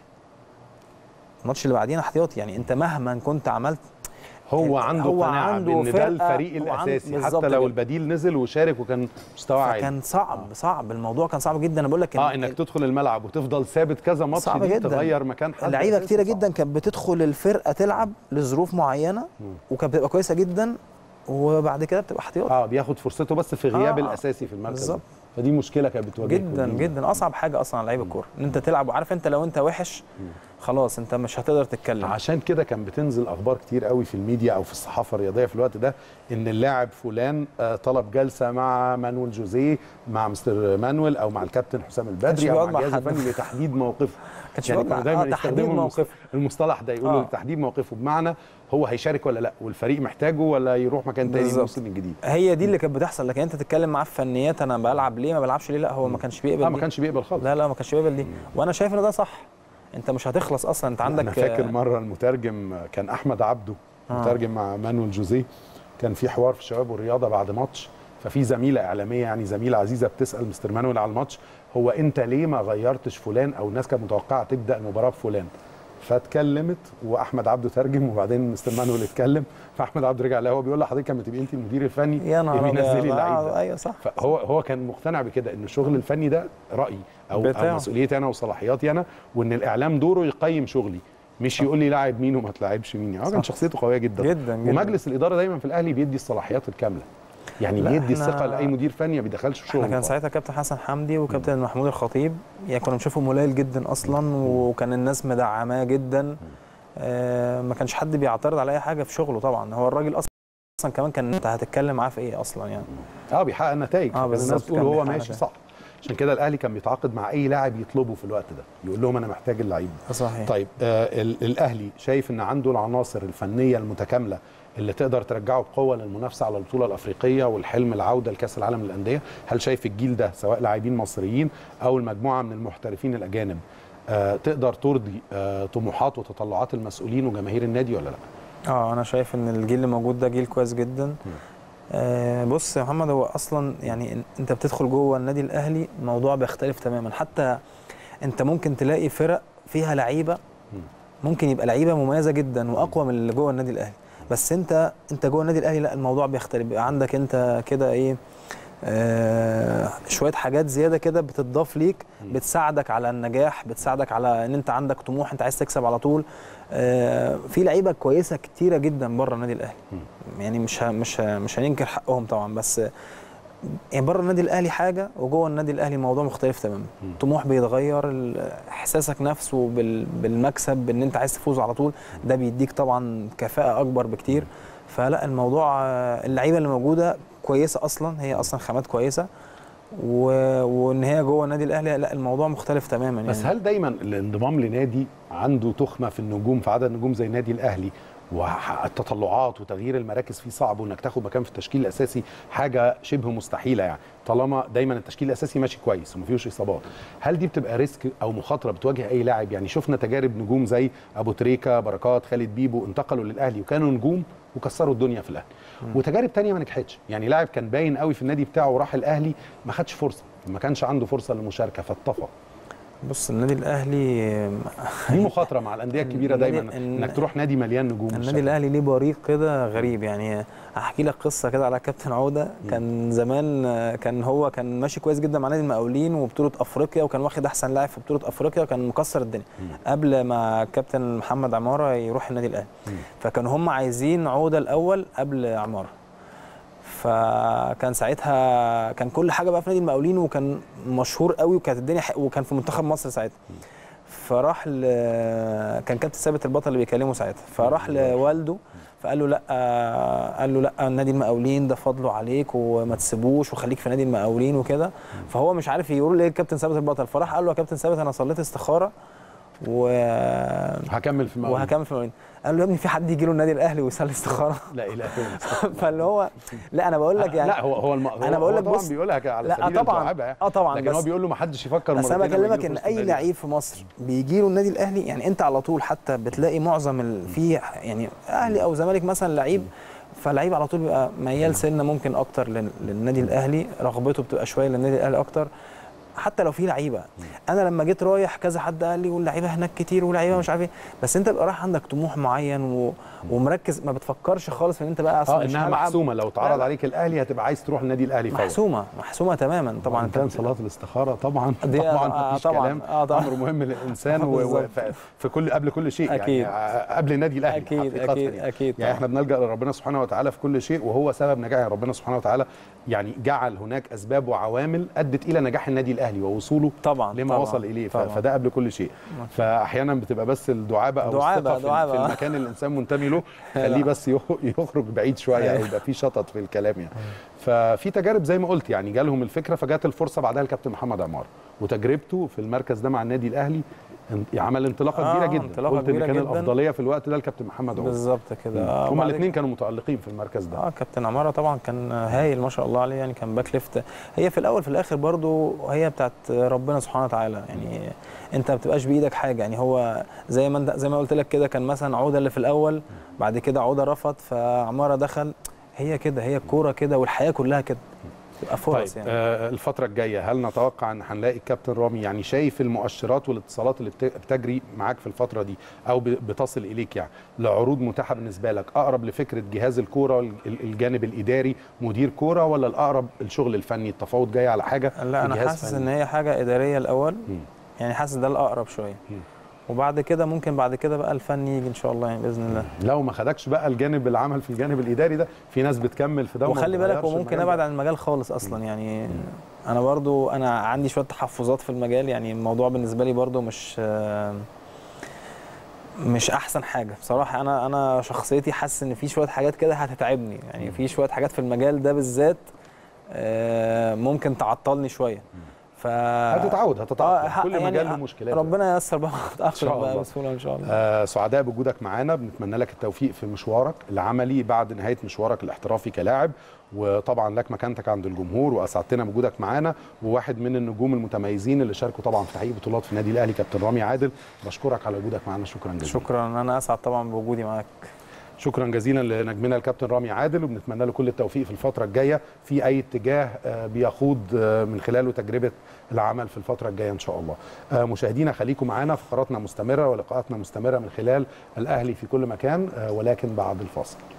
الماتش اللي بعدينا احتياطي يعني. انت مهما كنت عملت هو عنده قناعه بان ده الفريق الاساسي حتى لو البديل نزل وشارك وكان مستوى عالي. كان صعب آه. صعب الموضوع كان صعب جدا. انا بقول لك اه انك تدخل الملعب وتفضل ثابت كذا ماتش دي تغير مكان حد. لعيبه كتيره جدا كانت بتدخل الفرقه تلعب لظروف معينه وكانت بتبقى كويسه جدا، وبعد كده بتبقى احتياطي. اه بياخد فرصته بس في غياب آه. الاساسي في المركز بالظبط. فدي مشكله كانت بتواجهك جدا جدا. اصعب حاجه اصلا على لعيب الكوره ان انت تلعب وعارف انت لو انت وحش خلاص انت مش هتقدر تتكلم. عشان كده كان بتنزل اخبار كتير قوي في الميديا او في الصحافه الرياضيه في الوقت ده ان اللاعب فلان طلب جلسه مع مانويل جوزيه، مع مستر مانويل او مع الكابتن حسام البدري او مع الجهاز الفني لتحديد موقفه. يعني كانوا دايما آه يستخدموا المصطلح ده، يقولوا آه. تحديد موقفه، بمعنى هو هيشارك ولا لا، والفريق محتاجه ولا يروح مكان تاني الموسم الجديد. هي دي اللي كانت بتحصل. لكن انت تتكلم معاه في فنيات انا بلعب ليه ما بلعبش ليه، لا هو ما كانش بيقبل. اه ما كانش بيقبل خالص. لا لا ما كانش بيقبل دي، وانا شايف ان ده صح. انت مش هتخلص اصلا، انت عندك. انا فاكر مره المترجم كان احمد عبده آه. مترجم مع مانويل جوزيه، كان في حوار في الشباب والرياضه بعد ماتش، ففي زميله اعلاميه يعني زميله عزيزه بتسال مستر مانويل على الماتش، هو انت ليه ما غيرتش فلان او الناس كانت متوقعه تبدا المباراه بفلان؟ فاتكلمت واحمد عبده ترجم، وبعدين مستر مانويل اتكلم، فاحمد عبده رجع لها هو بيقول لحضرتك لما تبقي انت المدير الفني يا نهار نزلي اللعيب ده. ايوه صح. فهو هو كان مقتنع بكده ان الشغل الفني ده رايي او, أو مسؤوليتي انا وصلاحياتي انا، وان الاعلام دوره يقيم شغلي مش يقول لي لاعب مين وما تلاعبش مين. هو كان شخصيته قويه جدا جدا جدا. ومجلس الاداره دايما في الاهلي بيدي الصلاحيات الكامله، يعني بيدي الثقه لاي مدير فني ما بيدخلش في شغله. كان ساعتها كابتن حسن حمدي وكابتن محمود الخطيب، يعني كنا بنشوفهم قليل جدا اصلا، وكان الناس مدعماه جدا. آه ما كانش حد بيعترض على اي حاجه في شغله. طبعا هو الراجل اصلا اصلا كمان كان انت هتتكلم معاه في ايه اصلا يعني. اه بيحقق نتائج. اه الناس تقول هو ماشي صح. عشان كده الاهلي كان بيتعاقد مع اي لاعب يطلبه في الوقت ده، يقول لهم انا محتاج اللعيب ده. صحيح. طيب آه الاهلي شايف ان عنده العناصر الفنيه المتكامله اللي تقدر ترجعه بقوه للمنافسه على البطوله الافريقيه والحلم العوده لكاس العالم للانديه؟ هل شايف الجيل ده سواء لاعبين مصريين او المجموعه من المحترفين الاجانب آه تقدر ترضي آه طموحات وتطلعات المسؤولين وجماهير النادي ولا لا؟ اه انا شايف ان الجيل اللي موجود ده جيل كويس جدا. آه بص يا محمد، هو اصلا يعني انت بتدخل جوه النادي الاهلي الموضوع بيختلف تماما. حتى انت ممكن تلاقي فرق فيها لعيبه ممكن يبقى لعيبه مميزه جدا واقوى من اللي جوه النادي الاهلي، بس انت انت جوه النادي الاهلي لا الموضوع بيختلف، بيبقى عندك انت كده ايه آه شويه حاجات زياده كده بتضاف ليك، بتساعدك على النجاح، بتساعدك على ان انت عندك طموح، انت عايز تكسب على طول. آه في لعيبه كويسه كتيره جدا بره النادي الاهلي، يعني مش ه مش ه مش هننكر حقهم طبعا، بس يعني بره النادي الاهلي حاجه وجوه النادي الاهلي موضوع مختلف تماما. طموح بيتغير، احساسك نفسه بالمكسب بان انت عايز تفوز على طول ده بيديك طبعا كفاءه اكبر بكتير. فلا الموضوع اللعيبه اللي موجوده كويسه اصلا، هي اصلا خامات كويسه، وان هي جوه النادي الاهلي لا الموضوع مختلف تماما يعني. بس هل دايما الانضمام لنادي عنده تخمه في النجوم، في عدد نجوم زي النادي الاهلي والتطلعات وتغيير المراكز فيه صعب، وانك تاخد مكان في التشكيل الاساسي حاجه شبه مستحيله يعني، طالما دايما التشكيل الاساسي ماشي كويس وما فيهوش اصابات؟ هل دي بتبقى ريسك او مخاطره بتواجه اي لاعب؟ يعني شفنا تجارب نجوم زي ابو تريكه، بركات، خالد بيبو انتقلوا للاهلي وكانوا نجوم وكسروا الدنيا في الاهلي، وتجارب تانية ما نجحتش. يعني لاعب كان باين قوي في النادي بتاعه وراح الاهلي ما خدش فرصه، ما كانش عنده فرصه للمشاركه فاتطفى. بص النادي الاهلي دي مخاطره مع الانديه الكبيره دايما انك تروح نادي مليان نجوم. النادي الاهلي ليه بريق كده غريب يعني. احكي لك قصه كده على كابتن عوده. كان زمان كان هو كان ماشي كويس جدا مع نادي المقاولين وبطوله افريقيا، وكان واخد احسن لاعب في بطوله افريقيا وكان مكسر الدنيا قبل ما كابتن محمد عماره يروح النادي الاهلي. فكانوا هم عايزين عوده الاول قبل عماره، فكان ساعتها كان كل حاجه بقى في نادي المقاولين وكان مشهور قوي وكانت الدنيا وكان في منتخب مصر ساعتها. فراح ل... كان كابتن ثابت البطل اللي بيكلمه ساعتها، فراح لوالده فقال له لا، قال له لا نادي المقاولين ده فضله عليك وما تسيبوش وخليك في نادي المقاولين وكده. فهو مش عارف يقول ليه الكابتن ثابت البطل، فراح قال له يا كابتن ثابت انا صليت استخاره و هكمل في المقاولين وهكمل في المقاولين. قال له يا ابني في حد يجي له النادي الاهلي ويصلي استخاره؟ لا اله الا فاللي هو لا انا بقول لك يعني لا هو هو, الم... انا بقول لك طبعا بيقولها على سبيل المداعبه يعني. اه طبعا لكن هو بيقول له ما حدش يفكر مرتين. بس انا بكلمك ان اي لعيب في مصر بيجي له النادي الاهلي، يعني انت على طول حتى بتلاقي معظم ال... في يعني اهلي او زمالك مثلا لعيب، فاللعيب على طول بيبقى ميال سنه ممكن اكتر لل... للنادي الاهلي، رغبته بتبقى شويه للنادي الاهلي اكتر حتى لو في لعيبه. انا لما جيت رايح كذا حد قال لي واللعيبه هناك كتير واللعيبه مش عارف ايه، بس انت بقى رايح عندك طموح معين و... ومركز، ما بتفكرش خالص ان انت بقى اصلا اه انها محسومه. لو اتعرض عليك الاهلي هتبقى عايز تروح النادي الاهلي فورا. محسومه محسومه تماما طبعا. انت صلاه الاستخاره طبعا طبعا طبعا مفيش طبعا كلام. آه طبعا امر مهم للانسان وفي كل قبل كل شيء أكيد. يعني قبل النادي الاهلي اكيد اكيد يعني. اكيد يعني احنا بنلجا لربنا سبحانه وتعالى في كل شيء، وهو سبب نجاح ربنا سبحانه وتعالى. يعني جعل هناك اسباب وعوامل ادت الى نجاح النادي الاهلي ووصوله طبعا لما طبعًا وصل اليه. طبعًا. فده قبل كل شيء. فاحيانا بتبقى بس الدعابه او دعابة الثقه دعابة. في المكان اللي الانسان منتمي له خليه بس يخرج بعيد شويه او يبقى في شطط في الكلام يعني. ففي تجارب زي ما قلت يعني جالهم الفكره فجات الفرصه بعدها الكابتن محمد عمار، وتجربته في المركز ده مع النادي الاهلي عمل انطلاقه آه كبيره جدا. انطلاقة قلت ان كان جداً. الافضليه في الوقت ده الكابتن محمد عمار بالظبط كده. آه هما الاثنين كانوا متالقين في المركز ده. اه كابتن عماره طبعا كان هايل ما شاء الله عليه، يعني كان باك ليفت. هي في الاول في الاخر برضو هي بتاعت ربنا سبحانه وتعالى، يعني انت ما بتبقاش بايدك حاجه. يعني هو زي ما انت زي ما قلت لك كده، كان مثلا عوده اللي في الاول، بعد كده عوده رفض فعماره دخل. هي كده، هي الكوره كده والحياه كلها كده تبقى فرص. طيب يعني آه الفتره الجايه هل نتوقع ان هنلاقي الكابتن رامي، يعني شايف المؤشرات والاتصالات اللي بتجري معاك في الفتره دي او بتصل اليك يعني لعروض متاحه بالنسبه لك اقرب لفكره جهاز الكوره الجانب الاداري مدير كوره، ولا الاقرب الشغل الفني التفاوض جاي على حاجه؟ لا انا حاسس ان هي حاجه اداريه الاول. م. يعني حاسس ده الاقرب شويه، وبعد كده ممكن بعد كده بقى الفني يجي ان شاء الله يعني باذن الله. لو ما خدكش بقى الجانب العمل في الجانب الاداري ده، في ناس بتكمل في ده. وخلي بالك وممكن ابعد عن المجال خالص اصلا. يعني انا برضو انا عندي شويه تحفظات في المجال، يعني الموضوع بالنسبه لي برضو مش مش احسن حاجه بصراحه. انا انا شخصيتي حاسس ان في شويه حاجات كده هتتعبني، يعني في شويه حاجات في المجال ده بالذات ممكن تعطلني شويه. ف هتتعود هتتعود آه كل يعني مجال له مشكلات. ربنا ييسر بقى شاء الله. بقى بسهوله ان شاء الله. آه سعداء بوجودك معانا، بنتمنى لك التوفيق في مشوارك العملي بعد نهايه مشوارك الاحترافي كلاعب، وطبعا لك مكانتك عند الجمهور، واسعدتنا بوجودك معانا، وواحد من النجوم المتميزين اللي شاركوا طبعا في تحقيق بطولات في النادي الاهلي كابتن رامي عادل. بشكرك على وجودك معانا، شكرا جزيلا. شكرا، انا اسعد طبعا بوجودي معاك. شكرا جزيلا لنجمنا الكابتن رامي عادل، وبنتمنى له كل التوفيق في الفتره الجايه في اي اتجاه بيخوض من خلاله تجربه العمل في الفتره الجايه ان شاء الله. مشاهدينا خليكم معانا، فقراتنا مستمره ولقاءاتنا مستمره من خلال الاهلي في كل مكان، ولكن بعد الفاصل.